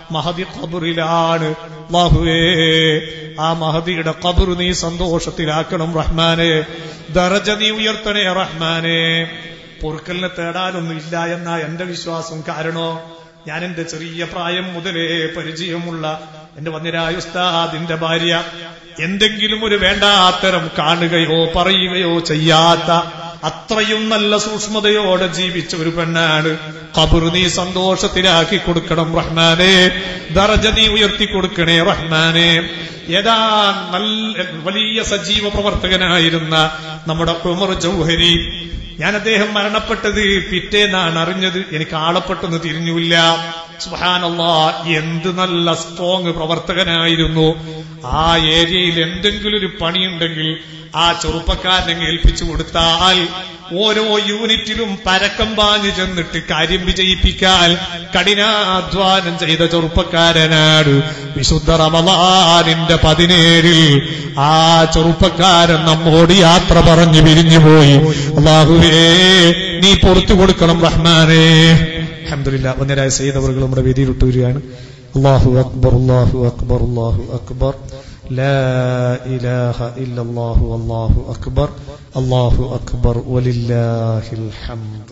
മഹദി ഖബറിലാണ്. അല്ലാഹുവേ, ആ മഹദിയുടെ ഖബർ നീ സന്തോഷത്തിലാക്കണം റഹ്മാനെ. ദറജ നീ ഉയർത്തണേ റഹ്മാനെ. പൊറുക്കലിനെ തേടാനൊന്നും ഇല്ല എന്നാ എന്റെ വിശ്വാസം. കാരണോ, ഞാൻ എന്റെ ചെറിയ പ്രായം മുതലേ പരിചയമുള്ള എന്റെ വന്യരായ ഉസ്താദിന്റെ ഭാര്യ എന്തെങ്കിലും ഒരു വേണ്ടാത്തരം കാണുകയോ പറയുകയോ ചെയ്യാത്ത അത്രയും നല്ല സൂക്ഷ്മതയോടെ ജീവിച്ച ഒരു പെണ്ണാണ്. ഖബർ നീ സന്തോഷത്തിലാക്കി കൊടുക്കണം റഹ്മാനെ. ദറജ നീ ഉയർത്തി കൊടുക്കണേ റഹ്മാനെ. ഏതാ നല്ല വലിയ സജീവ പ്രവർത്തകനായിരുന്ന നമ്മുടെ ഉമർ ജൗഹരി, ഞാൻ അദ്ദേഹം മരണപ്പെട്ടത് പിറ്റേന്നാണ് അറിഞ്ഞത്. എനിക്ക് ആളപ്പെട്ടെന്ന് തിരിഞ്ഞില്ല. സുബ്ഹാനല്ലാഹ്, എന്ത് നല്ല സ്ട്രോങ് പ്രവർത്തകനായിരുന്നു. ആ ഏരിയയിൽ എന്തെങ്കിലും ഒരു പണിയുണ്ടെങ്കിൽ ആ ചെറുപ്പക്കാരനെ ഏൽപ്പിച്ചു കൊടുത്താൽ ഓരോ യൂണിറ്റിലും പരക്കം പാഞ്ഞു ചെന്നിട്ട് കാര്യം വിജയിപ്പിക്കാൻ കഠിനാധ്വാനം ചെയ്ത ചെറുപ്പക്കാരനാണ്. വിശുദ്ധ റമളാനിന്റെ പതിനേഴിൽ ആ ചെറുപ്പക്കാരൻ നമ്മോട് യാത്ര പറഞ്ഞു പിരിഞ്ഞുപോയി. അല്ലാഹുവേ, നീ പുറത്തു കൊടുക്കണം റഹ്മാനേ. അൽഹംദുലില്ലാഹ്, വന്യരായ സയ്യിദ് അവറുകൾ നമ്മുടെ വേദിയിൽ വിട്ടുവരികയാണ്. അല്ലാഹു അക്ബർ, അല്ലാഹു അക്ബർ, അല്ലാഹു അക്ബർ, ലാ ഇലാഹ ഇല്ലല്ലാഹു അല്ലാഹു അക്ബർ, അല്ലാഹു അക്ബർ, വലില്ലാഹിൽ ഹംദ്.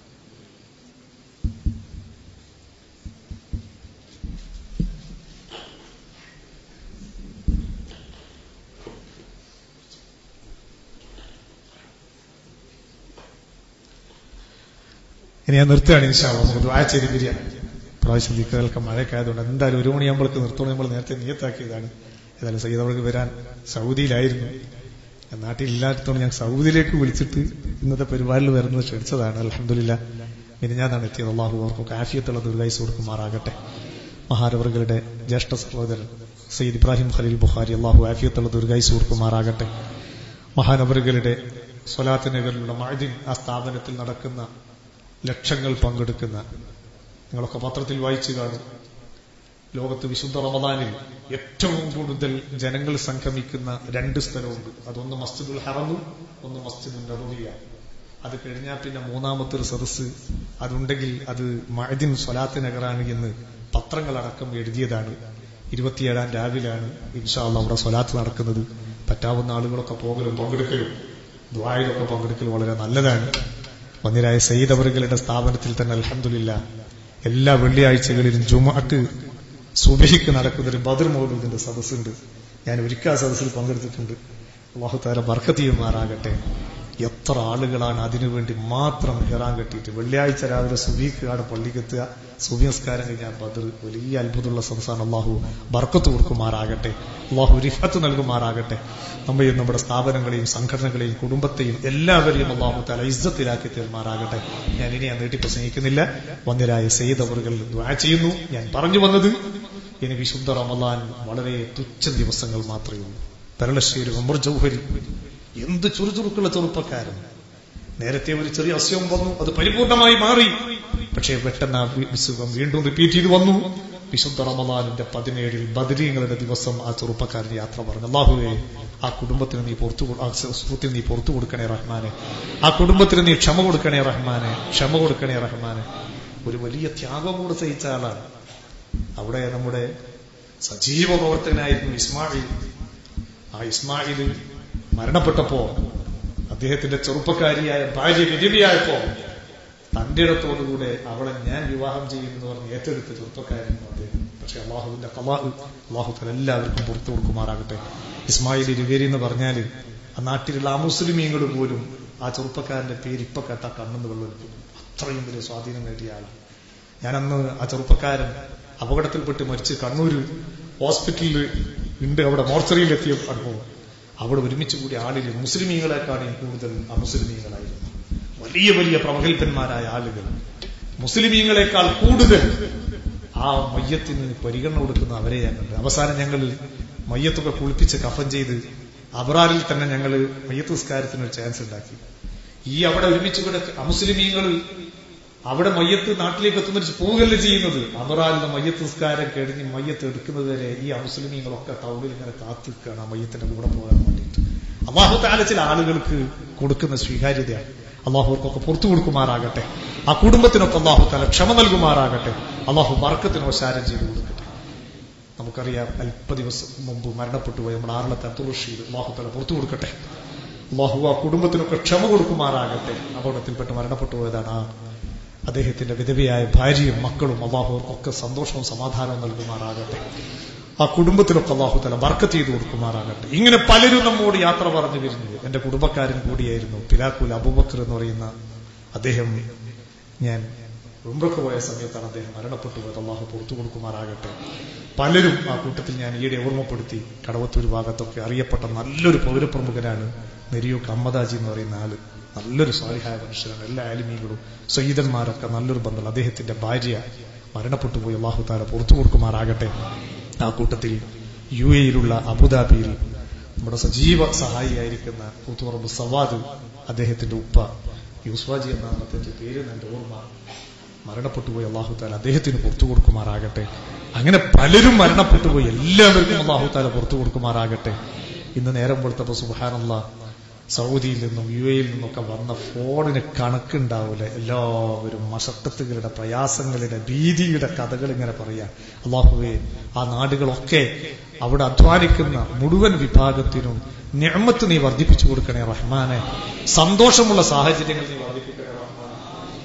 ഇനി ഞാൻ നിർത്തുകയാണ്. ഇൻഷാ അല്ലാഹ് നമുക്ക് ദുആ ചെയ്ത് പിരിയാം. പ്രാവശ്യം ദിക്റുകൾക്ക് മഴയൊക്കെ ആയതുകൊണ്ട് എന്തായാലും ഒരു മണിയാകുമ്പോഴേക്ക് നിർത്തണം. നമ്മൾ നേരത്തെ നിയത്താക്കിയതാണ്. ഏതായാലും സയ്യിദ് അവർക്ക് വരാൻ സൗദിയിലായിരുന്നു. നാട്ടിലില്ലാത്തതുകൊണ്ട് ഞാൻ സൗദിയിലേക്ക് വിളിച്ചിട്ട് ഇന്നത്തെ പരിപാടിയിൽ വരുന്നത് ക്ഷണിച്ചതാണ്. അൽഹംദുലില്ലാഹ്, മിനിഞ്ഞാന്നാണ് എത്തിയത്. അല്ലാഹു അവർക്ക് ആഫിയത്തുള്ള ദീർഘായുസ്സ് കൊടുക്കുമാറാകട്ടെ. മഹാനവറുകളുടെ ജ്യേഷ്ഠ സഹോദരൻ സയ്യിദ് ഇബ്രാഹിം ഖലീൽ ബുഖാരി, അല്ലാഹു ആഫിയത്തുള്ള ദീർഘായുസ്സ് കൊടുക്കുമാറാകട്ടെ. മഹാനവറുകളുടെ സ്വലാത്ത് നഗറിലുള്ള മഅദിൻ, ആ സ്ഥാപനത്തിൽ നടക്കുന്ന ലക്ഷങ്ങൾ പങ്കെടുക്കുന്ന, നിങ്ങളൊക്കെ പത്രത്തിൽ വായിച്ചു കാണും, ലോകത്ത് വിശുദ്ധ റമദാനിൽ ഏറ്റവും കൂടുതൽ ജനങ്ങൾ സംഗമിക്കുന്ന രണ്ട് സ്ഥലമുണ്ട്. അതൊന്ന് മസ്ജിദുൽ ഹറമും ഒന്ന് മസ്ജിദുൽ നബവിയ. അത് കഴിഞ്ഞാൽ പിന്നെ മൂന്നാമത്തെ ഒരു സദസ്സ് അതുണ്ടെങ്കിൽ അത് മഅദിൻ സ്വലാത്ത് നഗറാണ് എന്ന് പത്രങ്ങളടക്കം എഴുതിയതാണ്. ഇരുപത്തിയേഴാം രാവിലാണ് ഇൻഷാ അല്ലാഹ് അവിടെ സ്വലാത്ത് നടക്കുന്നത്. പറ്റാവുന്ന ആളുകളൊക്കെ പോകലും പങ്കെടുക്കലും ദുആയിലൊക്കെ പങ്കെടുക്കലും വളരെ നല്ലതാണ്. വന്യരായ സയ്യിദ് അവറുകളുടെ സ്ഥാപനത്തിൽ തന്നെ അൽഹംദുലില്ലാഹ് എല്ലാ വെള്ളിയാഴ്ചകളിലും ജുമുഅക്ക് സുബഹിക്ക് നടക്കുന്ന ഒരു ബദർ മൗലൂദിന്റെ സദസ്സുണ്ട്. ഞാൻ ഒരിക്കൽ ആ സദസ്സിൽ പങ്കെടുത്തിട്ടുണ്ട്. അല്ലാഹു തആല ബർക്കത്ത് ചെയ്യുമാറാകട്ടെ. എത്ര ആളുകളാണ് അതിനുവേണ്ടി മാത്രം ഇഹ്റാം കെട്ടിയിട്ട് വെള്ളിയാഴ്ച രാവിലെ സുബഹിക്ക് ആടെ പള്ളിക്കെത്തുക, സുബഹി നിസ്കാരം കഴിഞ്ഞാൽ ബദർ. വലിയ അത്ഭുതമുള്ള സദസ്സാണ്. അല്ലാഹു ബർക്കത്ത് കൊടുക്കുമാറാകട്ടെ. അല്ലാഹു റിഫത്ത് നൽകുമാറാകട്ടെ. നമ്മയും നമ്മുടെ സ്ഥാപനങ്ങളെയും സംഘടനകളെയും കുടുംബത്തെയും എല്ലാവരെയും അല്ലാഹു തആല ഇസ്സത്തിലാക്കി തീർമാറാകട്ടെ. ഞാൻ ഇനി ഞാൻ നീട്ടി പ്രസംഗിക്കുന്നില്ല. വന്യരായ സയ്യിദ് അവറുകൾ ദുആ ചെയ്യുന്നു. ഞാൻ പറഞ്ഞു വന്നത്, ഇനി വിശുദ്ധ റമളാൻ വളരെ തുച്ഛ ദിവസങ്ങൾ മാത്രമേ ഉള്ളൂ. പെരളശ്ശേരി ഉമർ ജൗഹരി എന്ത് ചുറുചുറുക്കുള്ള ചെറുപ്പക്കാരൻ. നേരത്തെ ഒരു ചെറിയ അസ്യം വന്നു, അത് പരിപൂർണമായി മാറി. പക്ഷേ പെട്ടെന്ന് ആ വിസുഖം വീണ്ടും റിപ്പീറ്റ് ചെയ്തു വന്നു. വിശുദ്ധ റമളാനിന്റെ പതിനേഴിൽ ബദരീങ്ങളുടെ ദിവസം ആ ചെറുപ്പക്കാരൻ യാത്ര പറഞ്ഞു. അല്ലാഹുവേ, ആ കുടുംബത്തിന് നീ പുറത്തു ആ സുഹൃത്തിന് നീ പുറത്തു കൊടുക്കണേ റഹ്മാനെ. ആ കുടുംബത്തിന് നീ ക്ഷമ കൊടുക്കണേ റഹ്മാനെ. ക്ഷമ കൊടുക്കണേ റഹ്മാനെ. ഒരു വലിയ ത്യാഗം കൂടെ സഹിച്ച ആളാണ്. അവിടെ നമ്മുടെ സജീവ പ്രവർത്തകനായിരുന്നു ഇസ്മായിൽ. ആ ഇസ്മായിൽ മരണപ്പെട്ടപ്പോ അദ്ദേഹത്തിന്റെ ചെറുപ്പക്കാരിയായ ഭാര്യ വിധവയായപ്പോ തന്റെ ഇടത്തോടുകൂടെ അവളെ ഞാൻ വിവാഹം ചെയ്യുമെന്ന് പറഞ്ഞ് ഏറ്റെടുത്ത ചെറുപ്പക്കാരൻ അദ്ദേഹം. പക്ഷെ അള്ളാഹുവിന്റെ ഖലാഹ് അള്ളാഹു തആല എല്ലാവർക്കും പുറത്തു കൊടുക്കുമാറാകട്ടെ. ഇസ്മായിൽ ഇരുവേരി എന്ന് പറഞ്ഞാൽ ആ നാട്ടിലുള്ള ആ മുസ്ലിമീങ്ങൾ പോലും ആ ചെറുപ്പക്കാരന്റെ പേര് ഇപ്പൊ കേട്ട കണ്ണെന്ന് വെള്ളമെടുക്കും. അത്രയും വലിയ സ്വാധീനം നേടിയ ആളാണ്. ഞാനന്ന് ആ ചെറുപ്പക്കാരൻ അപകടത്തിൽപ്പെട്ട് മരിച്ച് കണ്ണൂര് ഹോസ്പിറ്റലിൽ ഉണ്ട്, അവിടെ മോർച്ചറിയിലെത്തിയ അനുഭവം. അവിടെ ഒരുമിച്ച് കൂടി ആളിൽ മുസ്ലിമീങ്ങളെക്കാളും കൂടുതൽ അമുസ്ലിമീങ്ങളായിരുന്നു. വലിയ വലിയ പ്രഗത്ഭന്മാരായ ആളുകൾ, മുസ്ലിമീങ്ങളെക്കാൾ കൂടുതൽ ആ മയ്യത്തിന് പരിഗണന കൊടുക്കുന്ന അവരെ ഞാൻ കണ്ടു. അവസാനം ഞങ്ങൾ മയ്യത്തൊക്കെ കുളിപ്പിച്ച് കഫൻ ചെയ്ത് അബ്രാറിൽ തന്നെ ഞങ്ങൾ മയ്യത്ത് നിസ്കാരത്തിന് ഒരു ചാൻസ് ഉണ്ടാക്കി. ഈ അവിടെ ഒരുമിച്ച് കൂടെ അമുസ്ലിമീങ്ങൾ അവിടെ മയ്യത്ത് നാട്ടിലേക്ക് എത്തുന്ന പോവുകയല്ല ചെയ്യുന്നത്. അബ്രാറിന്റെ മയ്യത്ത് നിസ്കാരം കഴിഞ്ഞ് മയ്യത്ത് എടുക്കുന്നത് വരെ ഈ അമുസ്ലിമീങ്ങളൊക്കെ ടൗണിൽ ഇങ്ങനെ കാത്തിരിക്കുകയാണ് ആ മയ്യത്തിന്റെ കൂടെ പോകാൻ വേണ്ടിയിട്ട്. അല്ലാഹു തആല ചില ആളുകൾക്ക് കൊടുക്കുന്ന സ്വീകാര്യതയാണ്. അള്ളാഹു അവർക്കൊക്കെ പുറത്തു കൊടുക്കുമാറാകട്ടെ. ആ കുടുംബത്തിനൊക്കെ അള്ളാഹു തആല ക്ഷമ നൽകുമാറാകട്ടെ. അള്ളാഹു ബർക്കത്തിന് ഓശാരം ചെയ്തു കൊടുക്കട്ടെ. നമുക്കറിയാം അല്പ ദിവസം മുമ്പ് മരണപ്പെട്ടു പോയി നമ്മുടെ ആറളത്തെ അബ്ദുൾ റഷീദ്, അല്ലാഹു തആല പുറത്തു കൊടുക്കട്ടെ. അല്ലാഹു ആ കുടുംബത്തിനൊക്കെ ക്ഷമ കൊടുക്കുമാറാകട്ടെ. അപകടത്തിൽപ്പെട്ട് മരണപ്പെട്ടു പോയതാണ്. ആ അദ്ദേഹത്തിന്റെ വിധവയായ ഭാര്യയും മക്കളും അല്ലാഹു ഒക്കെ സന്തോഷവും സമാധാനവും നൽകുമാറാകട്ടെ. ആ കുടുംബത്തിലൊക്കെ അല്ലാഹു തആല ബർക്കത്ത് ചെയ്തു കൊടുക്കുമാറാകട്ടെ. ഇങ്ങനെ പലരും നമ്മോട് യാത്ര പറഞ്ഞു വരുന്നത് എന്റെ കുടുംബക്കാരൻ കൂടിയായിരുന്നു പിലാക്കുൽ അബൂബക്കർ എന്ന് പറയുന്ന അദ്ദേഹം. ഞാൻ ഉംറക്ക് പോയ സമയത്താണ് അദ്ദേഹം മരണപ്പെട്ടു പോയത്. അല്ലാഹു പുറത്തു കൊടുക്കുമാറാകട്ടെ. പലരും ആ കൂട്ടത്തിൽ ഞാൻ ഈയിടെ ഓർമ്മപ്പെടുത്തി. കടവത്തൂർ ഭാഗത്തൊക്കെ അറിയപ്പെട്ട നല്ലൊരു പൗരപ്രമുഖനാണ് നെരിയൂക്ക് അഹമ്മദാജി എന്ന് പറയുന്ന ആള്. നല്ലൊരു സ്വാലിഹായ മനുഷ്യരാണ്. എല്ലാ ആലിമീകളും സയ്യിദന്മാരൊക്കെ നല്ലൊരു ബന്ധം. അദ്ദേഹത്തിന്റെ ഭാര്യ മരണപ്പെട്ടു പോയി. അല്ലാഹു തആല പുറത്തു കൊടുക്കുമാറാകട്ടെ. ആ കൂട്ടത്തിൽ യു എയിലുള്ള അബുദാബിയിൽ നമ്മുടെ സജീവ സഹായിയായിരിക്കുന്ന കൂത്തുപറമ്പ് സവാദ്, അദ്ദേഹത്തിന്റെ ഉപ്പ യൂസ്വാജി എന്നാണ് അദ്ദേഹത്തിന്റെ പേര്, എന്റെ ഓർമ്മ, മരണപ്പെട്ടു പോയി. അല്ലാഹു തആല അദ്ദേഹത്തിന് പുറത്തു കൊടുക്കുമാറാകട്ടെ. അങ്ങനെ പലരും മരണപ്പെട്ടു പോയി. എല്ലാവർക്കും അല്ലാഹു തആല പുറത്തു കൊടുക്കുമാറാകട്ടെ. ഇന്ന് നേരം വെളുത്തപ്പോ സുബ്ഹാനല്ലാഹ് സൗദിയിൽ നിന്നും യു എയിൽ നിന്നൊക്കെ വന്ന ഫോണിന് കണക്കുണ്ടാവൂല. എല്ലാവരും മശക്കത്തുകളുടെ, പ്രയാസങ്ങളുടെ, ഭീതിയുടെ കഥകൾ ഇങ്ങനെ പറയാം. അല്ലാഹുവേ, ആ നാടുകളൊക്കെ അവിടെ അധ്വാനിക്കുന്ന മുഴുവൻ വിഭാഗത്തിനും നിഅമത്ത് നീ വർദ്ധിപ്പിച്ചു കൊടുക്കണേ റഹ്മാനെ. സന്തോഷമുള്ള സാഹചര്യങ്ങൾ നീ വർദ്ധിപ്പിക്കണേ റഹ്മാനെ.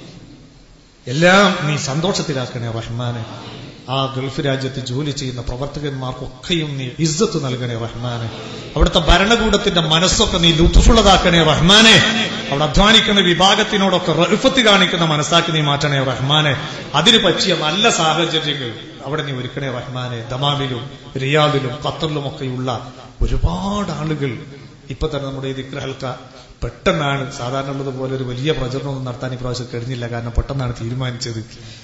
എല്ലാം നീ സന്തോഷത്തിലാക്കണേ റഹ്മാനെ. ആ ഗൾഫ് രാജ്യത്ത് ജോലി ചെയ്യുന്ന പ്രവർത്തകന്മാർക്കൊക്കെയും നീ ഇസ്സത്ത് നൽകണേ റഹ്മാനെ. അവിടുത്തെ ഭരണകൂടത്തിന്റെ മനസ്സൊക്കെ നീ ലുത്ഫുള്ളതാക്കണേ റഹ്മാനെ. അവിടെ അധ്വാനിക്കുന്ന വിഭാഗത്തിനോടൊക്കെ റഅഫത്ത് കാണിക്കുന്ന മനസ്സാക്കി നീ മാറ്റണേ റഹ്മാനെ. അതിന് പറ്റിയ നല്ല സാഹചര്യങ്ങൾ അവിടെ നീ ഒരുക്കണേ റഹ്മാനെ. ദമാമിലും റിയാദിലും ഖത്തറിലും ഒക്കെയുള്ള ഒരുപാട് ആളുകൾ ഇപ്പൊ തന്നെ നമ്മുടെ ഈ ദിക്ർ ഹൽക്ക പെട്ടെന്നാണ്, സാധാരണ ഉള്ളതുപോലെ ഒരു വലിയ പ്രചരണമൊന്നും നടത്താൻ ഇപ്രാവശ്യം കഴിഞ്ഞില്ല. കാരണം പെട്ടെന്നാണ് തീരുമാനിച്ചത്.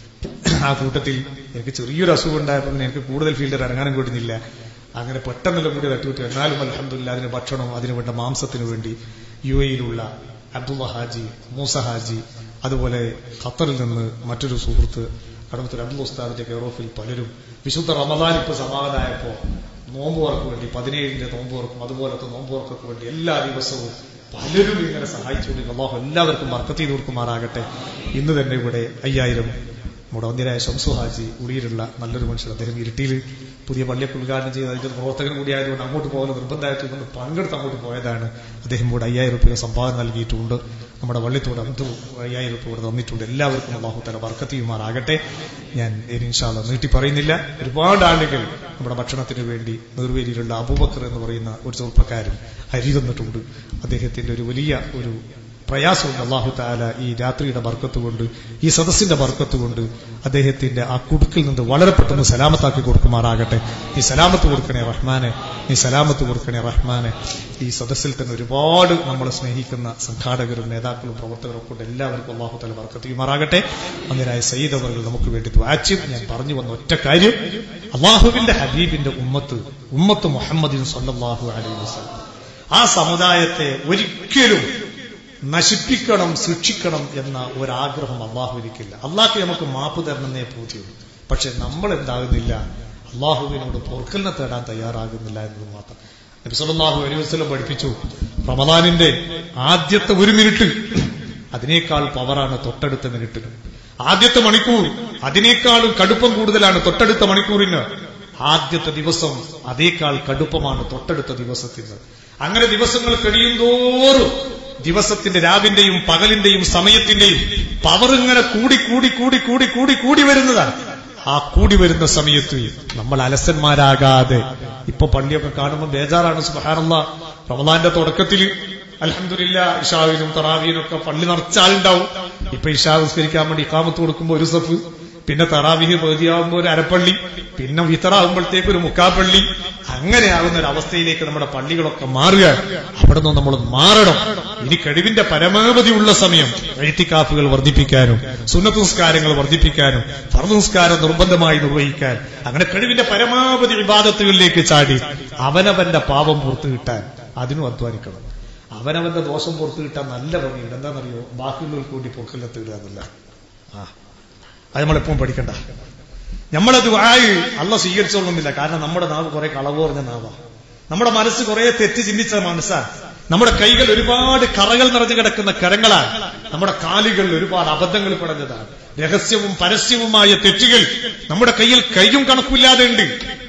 ആ കൂട്ടത്തിൽ എനിക്ക് ചെറിയൊരു അസുഖം ഉണ്ടായപ്പോൾ എനിക്ക് കൂടുതൽ ഫീൽഡിൽ ഇറങ്ങാനും കഴിഞ്ഞില്ല. അങ്ങനെ പെട്ടെന്നെല്ലാം കൂടി തട്ടിവിട്ടു. എന്നാലും അൽഹംദുലില്ലാഹ് അതിന് ഭക്ഷണവും അതിനു വേണ്ട മാംസത്തിനു വേണ്ടി യു എയിലുള്ള അബ്ദുള്ള ഹാജി, മൂസ ഹാജി, അതുപോലെ ഖത്തറിൽ നിന്ന് മറ്റൊരു സുഹൃത്ത് കടമത്തൂർ അബ്ദുൽ ഉസ്താദിന്റെ കെയർ ഓഫിൽ പലരും വിശുദ്ധ റമദാൻ ഇപ്പൊ സമാധാനമായപ്പോ നോമ്പ് തുറക്ക് വേണ്ടി പതിനേഴിന്റെ നോമ്പ് തുറക്കും അതുപോലത്തെ നോമ്പ് തുറക്കൊക്കെ വേണ്ടി എല്ലാ ദിവസവും പലരും ഇങ്ങനെ സഹായിച്ചുകൊണ്ട് അല്ലാഹു എല്ലാവർക്കും ബർക്കത്ത് ചെയ്തു കൊടുക്കുമാറാകട്ടെ. ഇന്ന് തന്നെ ഇവിടെ അയ്യായിരം നമ്മുടെ വന്ധ്യരായ ശംസു ഹാജി ഉളിയിലുള്ള നല്ലൊരു മനുഷ്യർ, അദ്ദേഹം ഇരിട്ടിയിൽ പുതിയ പള്ളിയൊക്കെ ഉദ്ഘാടനം ചെയ്ത് അതിന്റെ പ്രവർത്തകൻ കൂടിയായതുകൊണ്ട് അങ്ങോട്ട് പോകാൻ നിർബന്ധമായിട്ട് കൊണ്ട് പങ്കെടുത്ത് അങ്ങോട്ട് പോയതാണ്. അദ്ദേഹം ഇവിടെ അയ്യായിരം രൂപ സംഭാവന നൽകിയിട്ടുണ്ട്. നമ്മുടെ വള്ളിത്തോട് അന്തു അയ്യായിരം രൂപ ഇവിടെ തന്നിട്ടുണ്ട്. എല്ലാവർക്കും അല്ലാഹു തആല ബർക്കത്ത് ചെയ്യുമാറാകട്ടെ. ഞാൻ ഇൻഷാ അല്ലാഹ് നീട്ടി പറയുന്നില്ല. ഒരുപാട് ആളുകൾ നമ്മുടെ ഭക്ഷണത്തിന് വേണ്ടി നിർവേലിയിലുള്ള അബൂബക്കർ എന്ന് പറയുന്ന ഒരു ചെറുപ്പക്കാരൻ അരി തന്നിട്ടുണ്ട്. അദ്ദേഹത്തിന്റെ ഒരു വലിയ ഒരു പ്രയാസമുണ്ട്. അല്ലാഹു തആല ഈ രാത്രിയുടെ ബർക്കത്ത് കൊണ്ട്, ഈ സദസ്സിന്റെ ബർക്കത്ത് കൊണ്ട് അദ്ദേഹത്തിന്റെ ആ കുടുക്കിൽ നിന്ന് വളരെ പെട്ടെന്ന് സലാമത്താക്കി കൊടുക്കുമാറാകട്ടെ. നീ സലാമത്ത് കൊടുക്കണേ റഹ്മാനെ, നീ സലാമത്ത് കൊടുക്കണേ റഹ്മാനെ. ഈ സദസ്സിൽ തന്നെ ഒരുപാട് നമ്മളെ സ്നേഹിക്കുന്ന സംഘാടകരും നേതാക്കളും പ്രവർത്തകരും കൊണ്ട് എല്ലാവർക്കും അല്ലാഹു തആല ബർക്കത്ത് ചെയ്യുമാറാകട്ടെ. അങ്ങനെയായ സയ്യിദ് അവർകൾ നമുക്ക് വേണ്ടി ദുആ ചെയ്യും. ഞാൻ പറഞ്ഞു വന്ന ഒറ്റ കാര്യം, അല്ലാഹുവിന്റെ ഹബീബിന്റെ ഉമ്മത്ത് ഉമ്മത്ത് മുഹമ്മദിൻ സ്വല്ലല്ലാഹു അലൈഹി വസല്ലം, ആ സമുദായത്തെ ഒരിക്കലും നശിപ്പിക്കണം, ശിക്ഷിക്കണം എന്ന ഒരാഗ്രഹം അള്ളാഹുവിനിക്കില്ല. അള്ളാഹ്ക്ക് നമുക്ക് മാപ്പ് തരണമെന്നേ പൂജയുള്ളൂ. പക്ഷെ നമ്മൾ എന്താകുന്നില്ല, അള്ളാഹുവിനോട് പൊറുക്കലിനെ തേടാൻ തയ്യാറാകുന്നില്ല എന്നത് മാത്രം. നബി സല്ലല്ലാഹു അലൈഹി വസല്ലം പഠിപ്പിച്ചു, റമദാനിന്റെ ആദ്യത്തെ ഒരു മിനിറ്റ് അതിനേക്കാൾ പവറാണ് തൊട്ടടുത്ത മിനിറ്റിന്. ആദ്യത്തെ മണിക്കൂർ അതിനേക്കാളും കടുപ്പം കൂടുതലാണ് തൊട്ടടുത്ത മണിക്കൂറിന്. ആദ്യത്തെ ദിവസം അതേക്കാൾ കടുപ്പമാണ് തൊട്ടടുത്ത ദിവസത്തിന്. അങ്ങനെ ദിവസങ്ങൾ കഴിയുന്തോറും ദിവസത്തിന്റെ രാവിന്റെയും പകലിന്റെയും സമയത്തിന്റെയും പവർ ഇങ്ങനെ കൂടി കൂടി കൂടി കൂടി കൂടി കൂടി വരുന്നതാണ്. ആ കൂടി വരുന്ന സമയത്ത് നമ്മൾ അലസന്മാരാകാതെ, ഇപ്പൊ പള്ളിയൊക്കെ കാണുമ്പോൾ ബേജാറാണ്. സുബ്ഹാനല്ലാഹ്, റമദാന്റെ തുടക്കത്തിൽ അൽഹംദുലില്ലാഹ് ഇശാവിനും തറാവീനും ഒക്കെ പള്ളി നിറച്ചാളുണ്ടാവും. ഇപ്പൊ ഇശാ നിസ്കരിക്കാൻ വേണ്ടി ഇഖാമത്ത് കൊടുക്കുമ്പോൾ ഒരു സഫ്, പിന്നെ തറാവീഹ് പകുതിയാവുമ്പോൾ ഒരു അരപ്പള്ളി, പിന്നെ വിത്തറാകുമ്പോഴത്തേക്ക് ഒരു മുക്കാപ്പള്ളി. അങ്ങനെയാകുന്ന ഒരു അവസ്ഥയിലേക്ക് നമ്മുടെ പള്ളികളൊക്കെ മാറുക. അവിടെ നിന്ന് നമ്മൾ മാറണം. ഇനി കഴിവിന്റെ പരമാവധി ഉള്ള സമയം ഇഅ്തികാഫുകൾ വർദ്ധിപ്പിക്കാനും സുന്നത്ത് നിസ്കാരങ്ങൾ വർദ്ധിപ്പിക്കാനും ഫർദ് നിസ്കാരം നിർബന്ധമായി നിർവഹിക്കാൻ, അങ്ങനെ കഴിവിന്റെ പരമാവധി ഇബാദത്തുകളിലേക്ക് ചാടി അവനവന്റെ പാപം പുറത്തു കിട്ടാൻ അതിനും അധ്വാനിക്കണം. അവനവന്റെ ദോഷം പുറത്തു കിട്ടാൻ നല്ല പണിയുണ്ട്. എന്താണെന്നറിയോ? ബാക്കിയുള്ളവർക്ക് വേണ്ടി പൊറുക്കലിനെ തേടുക എന്നല്ല. ആ അത് നമ്മളെപ്പോഴും പഠിക്കണ്ട. നമ്മളത് ആയി അള്ള സ്വീകരിച്ചോളുന്നില്ല. കാരണം നമ്മുടെ നാവ് കുറെ കളവ് പറഞ്ഞ നാവാ, നമ്മുടെ മനസ്സ് കുറെ തെറ്റ് ചിന്തിച്ച മനസ്സാണ്, നമ്മുടെ കൈകൾ ഒരുപാട് കറകൾ നിറഞ്ഞു കിടക്കുന്ന കരങ്ങളാണ്, നമ്മുടെ കാലുകൾ ഒരുപാട് അബദ്ധങ്ങൾ പടഞ്ഞതാണ്, രഹസ്യവും പരസ്യവുമായ തെറ്റുകൾ നമ്മുടെ കയ്യിൽ കൈയും കണക്കില്ലാതെ ഉണ്ട്.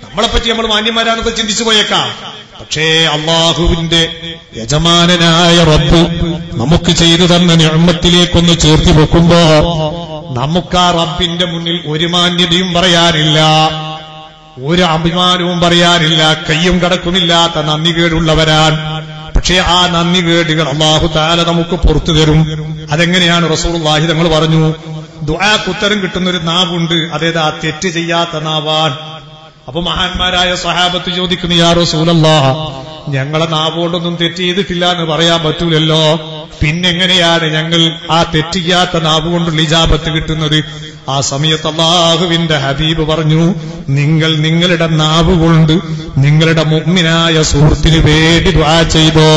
നമ്മളെപ്പറ്റി നമ്മൾ മാന്യന്മാരാണെന്ന് ചിന്തിച്ചു പോയേക്കാം. പക്ഷേ അള്ളാഹുവിന്റെ യജമാനനായ റബ്ബ് നമുക്ക് ചെയ്തു തന്ന നിഅമത്തിലേക്കൊന്ന് ചേർത്തി വെക്കുമ്പോ നമുക്ക് ആ റബ്ബിന്റെ മുന്നിൽ ഒരു മാന്യതയും പറയാനില്ല, ഒരു അഭിമാനവും പറയാനില്ല, കയ്യും കടക്കുമില്ലാത്ത നന്ദികേടുള്ളവരാൻ. പക്ഷേ ആ നന്ദികേടുകൾ അല്ലാഹു തആല നമുക്ക് പുറത്തു തരും. അതെങ്ങനെയാണ്? റസൂലുള്ളാഹി തങ്ങൾ പറഞ്ഞു, ദുആക്ക് ഉത്തരം കിട്ടുന്നൊരു നാവുണ്ട്, അതേതാ? തെറ്റ് ചെയ്യാത്ത നാവാൻ. അപ്പൊ മഹാന്മാരായ സ്വഹാബത്ത് ചോദിക്കുന്നു, യാ റസൂലല്ലാഹ്, ഞങ്ങളെ നാവുകൊണ്ടൊന്നും തെറ്റ് ചെയ്തിട്ടില്ല എന്ന് പറയാൻ പറ്റൂലല്ലോ, പിന്നെങ്ങനെയാണ് ഞങ്ങൾ ആ തെറ്റ് ചെയ്യാത്ത നാവ് കൊണ്ടുള്ള ഇജാബത്ത് കിട്ടുന്നത്? ആ സമയത്ത് അല്ലാഹുവിന്റെ ഹബീബ് പറഞ്ഞു, നിങ്ങൾ നിങ്ങളുടെ നാവ് കൊണ്ട് നിങ്ങളുടെ മുഅ്മിനായ സുഹൃത്തിന് വേണ്ടി ദുആ ചെയ്തോ,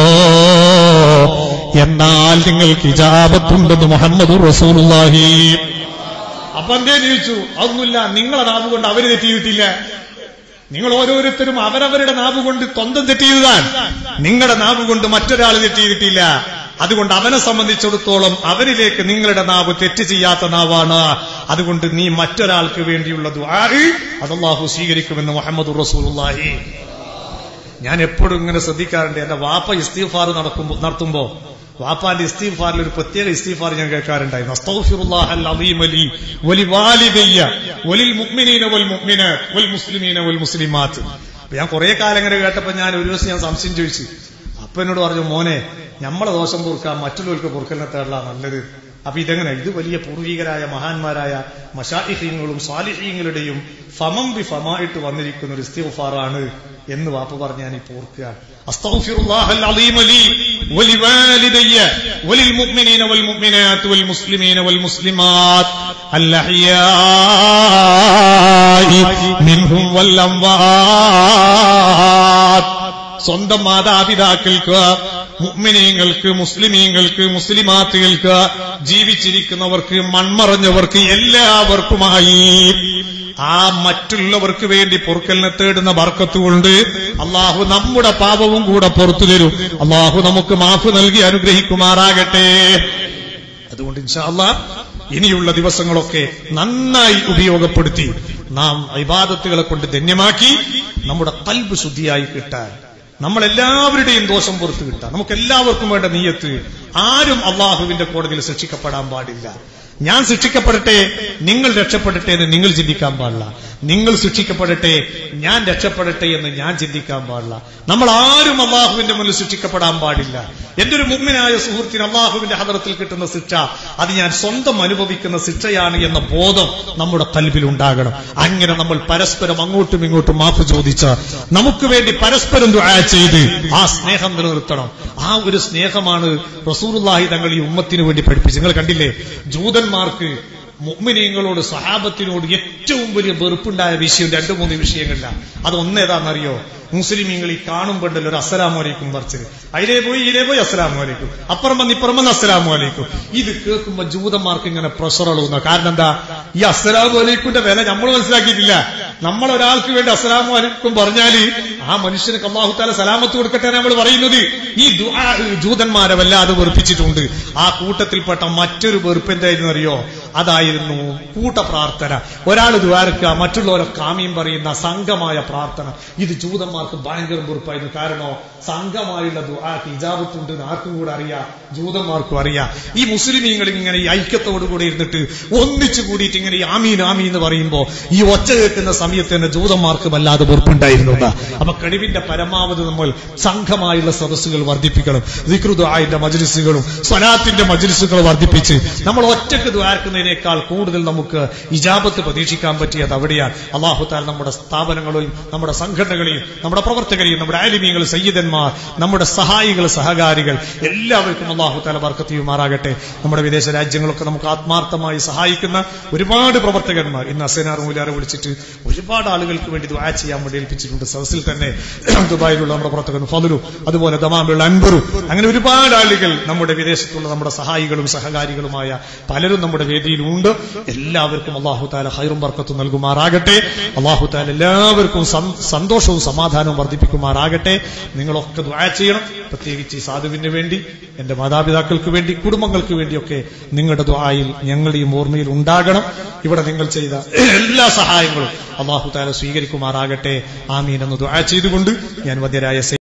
എന്നാൽ നിങ്ങൾക്ക് ഇജാബത്തുണ്ടെന്ന് മുഹമ്മദുർ റസൂലുള്ളാഹി. അപ്പൊ എന്തേ ചോദിച്ചു? അതൊന്നുമില്ല, നിങ്ങളെ നാവ് കൊണ്ട് അവര് തെറ്റ് ചെയ്തിട്ടില്ല. നിങ്ങൾ ഓരോരുത്തരും അവരവരുടെ നാവ് കൊണ്ട് സ്വന്തം തെറ്റ് ചെയ്തതാണ്, നിങ്ങളുടെ നാവ് കൊണ്ട് മറ്റൊരാൾ തെറ്റ് ചെയ്തിട്ടില്ല. അതുകൊണ്ട് അവനെ സംബന്ധിച്ചിടത്തോളം അവനിലേക്ക് നിങ്ങളുടെ നാവ് തെറ്റ് ചെയ്യാത്ത നാവാണ്. അതുകൊണ്ട് നീ മറ്റൊരാൾക്ക് വേണ്ടിയുള്ള ദുആ അത് അല്ലാഹു സ്വീകരിക്കുമെന്ന് മുഹമ്മദുർ റസൂലുള്ളാഹി. ഞാൻ എപ്പോഴും ഇങ്ങനെ ശ്രദ്ധിക്കാറുണ്ട്, എന്റെ വാപ്പ ഇസ്തിഗ്ഫാർ നടക്കുമ്പോ നടത്തുമ്പോ വാപ്പാന്റെ ഇസ്തിഗ്ഫാറിൽ ഒരു പ്രത്യേക ഇസ്തിഗ്ഫാർ ഞാൻ കേൾക്കാറുണ്ടായിരുന്നു. അസ്തഗ്ഫിറുല്ലാഹൽ അളീം ലി വലിവാലിദയ്യ വലിൽ മുഅ്മിനീന വൽ മുഅ്മിനാത്ത് വൽ മുസ്ലിമീന വൽ മുസ്ലിമാത്ത്. അപ്പൊ ഞാൻ കുറെ കാലം ഇങ്ങനെ കേട്ടപ്പോ ഞാൻ ഒരു ദിവസം ഞാൻ സംശയം ചോദിച്ചു. അപ്പൊ എന്നോട് പറഞ്ഞു, മോനെ, നമ്മളെ ദോഷം പൊറുക്കാൻ മറ്റുള്ളവർക്ക് പൊറുക്കലിനെ തേടലാ നല്ലത്. അപ്പൊ ഇതെങ്ങനെ? ഇത് വലിയ പൂർവികരായ മഹാന്മാരായ മശായിഖീങ്ങളും സാലിഹീങ്ങളുടെയും ഫമം ബി ഫമായിട്ട് വന്നിരിക്കുന്ന ഒരു ഇസ്തിഗ്ഫാറാണ് എന്ന് വാപ്പ പറഞ്ഞ് ഞാൻ ഇപ്പോൾ ഓർക്കുകയാണ്. അസ്തഗ്ഫിറുല്ലാഹൽ അളീം ലി വലിവാലിദയ്യ വലിൽ മുഅ്മിനീന വൽ മുഅ്മിനാത്ത് വൽ മുസ്ലിമീന വൽ മുസ്ലിമാത്ത് അൽ അഹ്യാഇ മിൻഹും വൽ അംവാത്ത്. സ്വന്തം മാതാപിതാക്കൾക്ക്, മുഅ്മിനീങ്ങൾക്ക്, മുസ്ലിമീങ്ങൾക്ക്, മുസ്ലിമാത്തുകൾക്ക്, ജീവിച്ചിരിക്കുന്നവർക്ക്, മൺമറഞ്ഞവർക്ക്, എല്ലാവർക്കുമായി ആ മറ്റുള്ളവർക്ക് വേണ്ടി പൊറുക്കലിനെ തേടുന്ന ബർക്കത്തുകൊണ്ട് അള്ളാഹു നമ്മുടെ പാപവും കൂടെ പുറത്തു തരും. അള്ളാഹു നമുക്ക് മാഫ് നൽകി അനുഗ്രഹിക്കുമാറാകട്ടെ. അതുകൊണ്ട് ഇൻഷാ അല്ലാഹ് ഇനിയുള്ള ദിവസങ്ങളൊക്കെ നന്നായി ഉപയോഗപ്പെടുത്തി നാം ഇബാദത്തുകളെ കൊണ്ട് ധന്യമാക്കി നമ്മുടെ ഖൽബ് ശുദ്ധിയായി കിട്ടാൻ, നമ്മളെല്ലാവരുടെയും ദോഷം പുറത്തു കിട്ടാൻ, നമുക്ക് എല്ലാവർക്കും വേണ്ട നിയ്യത്ത്. ആരും അള്ളാഹുവിന്റെ കോടതിയിൽ ശിക്ഷിക്കപ്പെടാൻ പാടില്ല. ഞാൻ ശിക്ഷിക്കപ്പെടട്ടെ, നിങ്ങൾ രക്ഷപ്പെടട്ടെ എന്ന് നിങ്ങൾ ചിന്തിക്കാൻ പാടില്ല. നിങ്ങൾ ശിക്ഷിക്കപ്പെടട്ടെ, ഞാൻ രക്ഷപ്പെടട്ടെ എന്ന് ഞാൻ ചിന്തിക്കാൻ പാടില്ല. നമ്മൾ ആരും അള്ളാഹുവിന്റെ മുന്നിൽ ശിക്ഷിക്കപ്പെടാൻ പാടില്ല. എന്റെ ഒരു മുഅ്മിനായ സുഹൃത്തിന് അള്ളാഹുവിന്റെ ഹദറത്തിൽ കിട്ടുന്ന ശിക്ഷ അത് ഞാൻ സ്വന്തം അനുഭവിക്കുന്ന ശിക്ഷയാണ് എന്ന ബോധം നമ്മുടെ ഖൽബിൽ ഉണ്ടാകണം. അങ്ങനെ നമ്മൾ പരസ്പരം അങ്ങോട്ടും ഇങ്ങോട്ടും മാഫ് ചോദിച്ച് നമുക്ക് വേണ്ടി പരസ്പരം ദുആ ചെയ്ത് ആ സ്നേഹം നിലനിർത്തണം. ആ ഒരു സ്നേഹമാണ് റസൂലുള്ളാഹി തങ്ങൾ ഈ ഉമ്മത്തിന് വേണ്ടി പഠിപ്പിച്ചു. നിങ്ങൾ കണ്ടില്ലേ, ജൂതന്മാർക്ക് മുഅ്മിനീങ്ങളോട് സഹാബത്തിനോട് ഏറ്റവും വലിയ വെറുപ്പുണ്ടായ വിഷയം രണ്ടു മൂന്ന് വിഷയങ്ങളിലാണ്. അത് ഒന്നേതാണെന്നറിയോ? മുസ്ലിമീങ്ങൾ ഈ കാണുമ്പോണ്ടല്ലോ ഒരു അസ്സലാമു അലൈക്കും പറിച്ചത്, അതിലേ പോയി ഇതിലേ പോയി അസ്സലാമു അലൈക്കും, അപ്പുറം വന്ന് ഇപ്പുറം വന്ന് അസ്സലാമു അലൈക്കും. ഇത് കേൾക്കുമ്പോ ജൂതന്മാർക്ക് ഇങ്ങനെ പ്രഷർ അളവുന്ന. കാരണം എന്താ? ഈ അസ്സലാമു അലൈക്കുന്റെ വില നമ്മൾ മനസ്സിലാക്കിയിട്ടില്ല. നമ്മൾ ഒരാൾക്ക് വേണ്ടി അസ്സലാമു അലൈക്കും പറഞ്ഞാല് ആ മനുഷ്യന് അല്ലാഹു തആല സലാമത്ത് കൊടുക്കട്ടെ നമ്മൾ പറയുന്നത്. ഈ ദുആ ജൂതന്മാരെ വല്ലാതെ വെറുപ്പിച്ചിട്ടുണ്ട്. ആ കൂട്ടത്തിൽപ്പെട്ട മറ്റൊരു വെറുപ്പ് എന്തായിരുന്നു അറിയോ? അതായിരുന്നു കൂട്ട പ്രാർത്ഥന. ഒരാൾ ദ്വാരക്കുക, മറ്റുള്ളവരൊക്കെ ആമീൻ പറയുന്ന സംഘമായ പ്രാർത്ഥന. ഇത് ജൂതന്മാർക്ക് ഭയങ്കര വെറുപ്പായിരുന്നു. കാരണോ? സംഘമായുള്ള ദുആക്ക് ഇജാബത്തുണ്ട് എന്ന് ആർക്കും കൂടെ അറിയാം, ജൂതന്മാർക്കും അറിയാം. ഈ മുസ്ലിമീങ്ങൾ ഇങ്ങനെ ഈ ഐക്യത്തോടുകൂടി ഇരുന്നിട്ട് ഒന്നിച്ചു കൂടിയിട്ട് ഇങ്ങനെ ഈ ആമീൻ ആമീൻ എന്ന് പറയുമ്പോ ഈ ഒച്ച കേൾക്കുന്ന സമയത്ത് തന്നെ ജൂതന്മാർക്ക് വല്ലാതെ വെറുപ്പുണ്ടായിരുന്നു. അപ്പൊ കഴിവിന്റെ പരമാവധി നമ്മൾ സംഘമായുള്ള സദസ്സുകൾ വർദ്ധിപ്പിക്കണം. ദിക്റ് ദുആഇന്റെ മജ്ലിസുകളും സ്വലാത്തിന്റെ മജ്ലിസുകളും വർദ്ധിപ്പിച്ച് നമ്മൾ ഒറ്റക്ക് ദ്വാരക്കുന്നതിനേക്കാൾ കൂടുതൽ നമുക്ക് ഇജാബത്ത് പ്രതീക്ഷിക്കാൻ പറ്റിയത് അവിടെയാണ്. അല്ലാഹു തആല നമ്മുടെ സ്ഥാപനങ്ങളെയും നമ്മുടെ സംഘടനകളെയും നമ്മുടെ പ്രവർത്തകരെയും നമ്മുടെ ആലിമീങ്ങൾ, സയ്യിദന്മാർ, നമ്മുടെ സഹായികൾ, സഹകാരികൾ എല്ലാവർക്കും അല്ലാഹു തആല ബർക്കത്ത് ചെയ്യുമാറാകട്ടെ. നമ്മുടെ വിദേശ രാജ്യങ്ങളൊക്കെ നമുക്ക് ആത്മാർത്ഥമായി സഹായിക്കുന്ന ഒരുപാട് പ്രവർത്തകന്മാർ ഇന്ന് അസനാർ മൂലാറെ വിളിച്ചിട്ട് ഒരുപാട് ആളുകൾക്ക് വേണ്ടി ദുആ ചെയ്യാൻ വേണ്ടി ഏൽപ്പിച്ചിട്ടുണ്ട്. സദസ്സിൽ തന്നെ ദുബായിലുള്ള നമ്മുടെ പ്രവർത്തകൻ ഫضലു, അതുപോലെ ദമാമിലുള്ള അൻവറും, അങ്ങനെ ഒരുപാട് ആളുകൾ നമ്മുടെ വിദേശത്തുള്ള നമ്മുടെ സഹായികളും സഹകാരികളുമായ പലരും നമ്മുടെ വേദിയിൽ ഉണ്ട്. ഉണ്ട്. എല്ലാവർക്കും അല്ലാഹു തആല ഖൈറും ബർക്കത്തും നൽകുമാറാകട്ടെ. അല്ലാഹു തആല എല്ലാവർക്കും സന്തോഷവും സമാധാനവും വർദ്ധിപ്പിക്കുമാറാകട്ടെ. നിങ്ങളൊക്കെ ദുആ ചെയ്യണം. പ്രത്യേകിച്ച് ഈ സാധുവിന് വേണ്ടി, എന്റെ മാതാപിതാക്കൾക്ക് വേണ്ടി, കുടുംബങ്ങൾക്ക് വേണ്ടിയൊക്കെ നിങ്ങളുടെ ദുആയിൽ ഞങ്ങളുടെയും ഓർമ്മയിൽ ഉണ്ടാകണം. ഇവിടെ നിങ്ങൾ ചെയ്ത എല്ലാ സഹായങ്ങളും അല്ലാഹു തആല സ്വീകരിക്കുമാറാകട്ടെ. ആമീൻ എന്ന് ദുആ ചെയ്തുകൊണ്ട് ഞാൻ വന്ദ്യരായ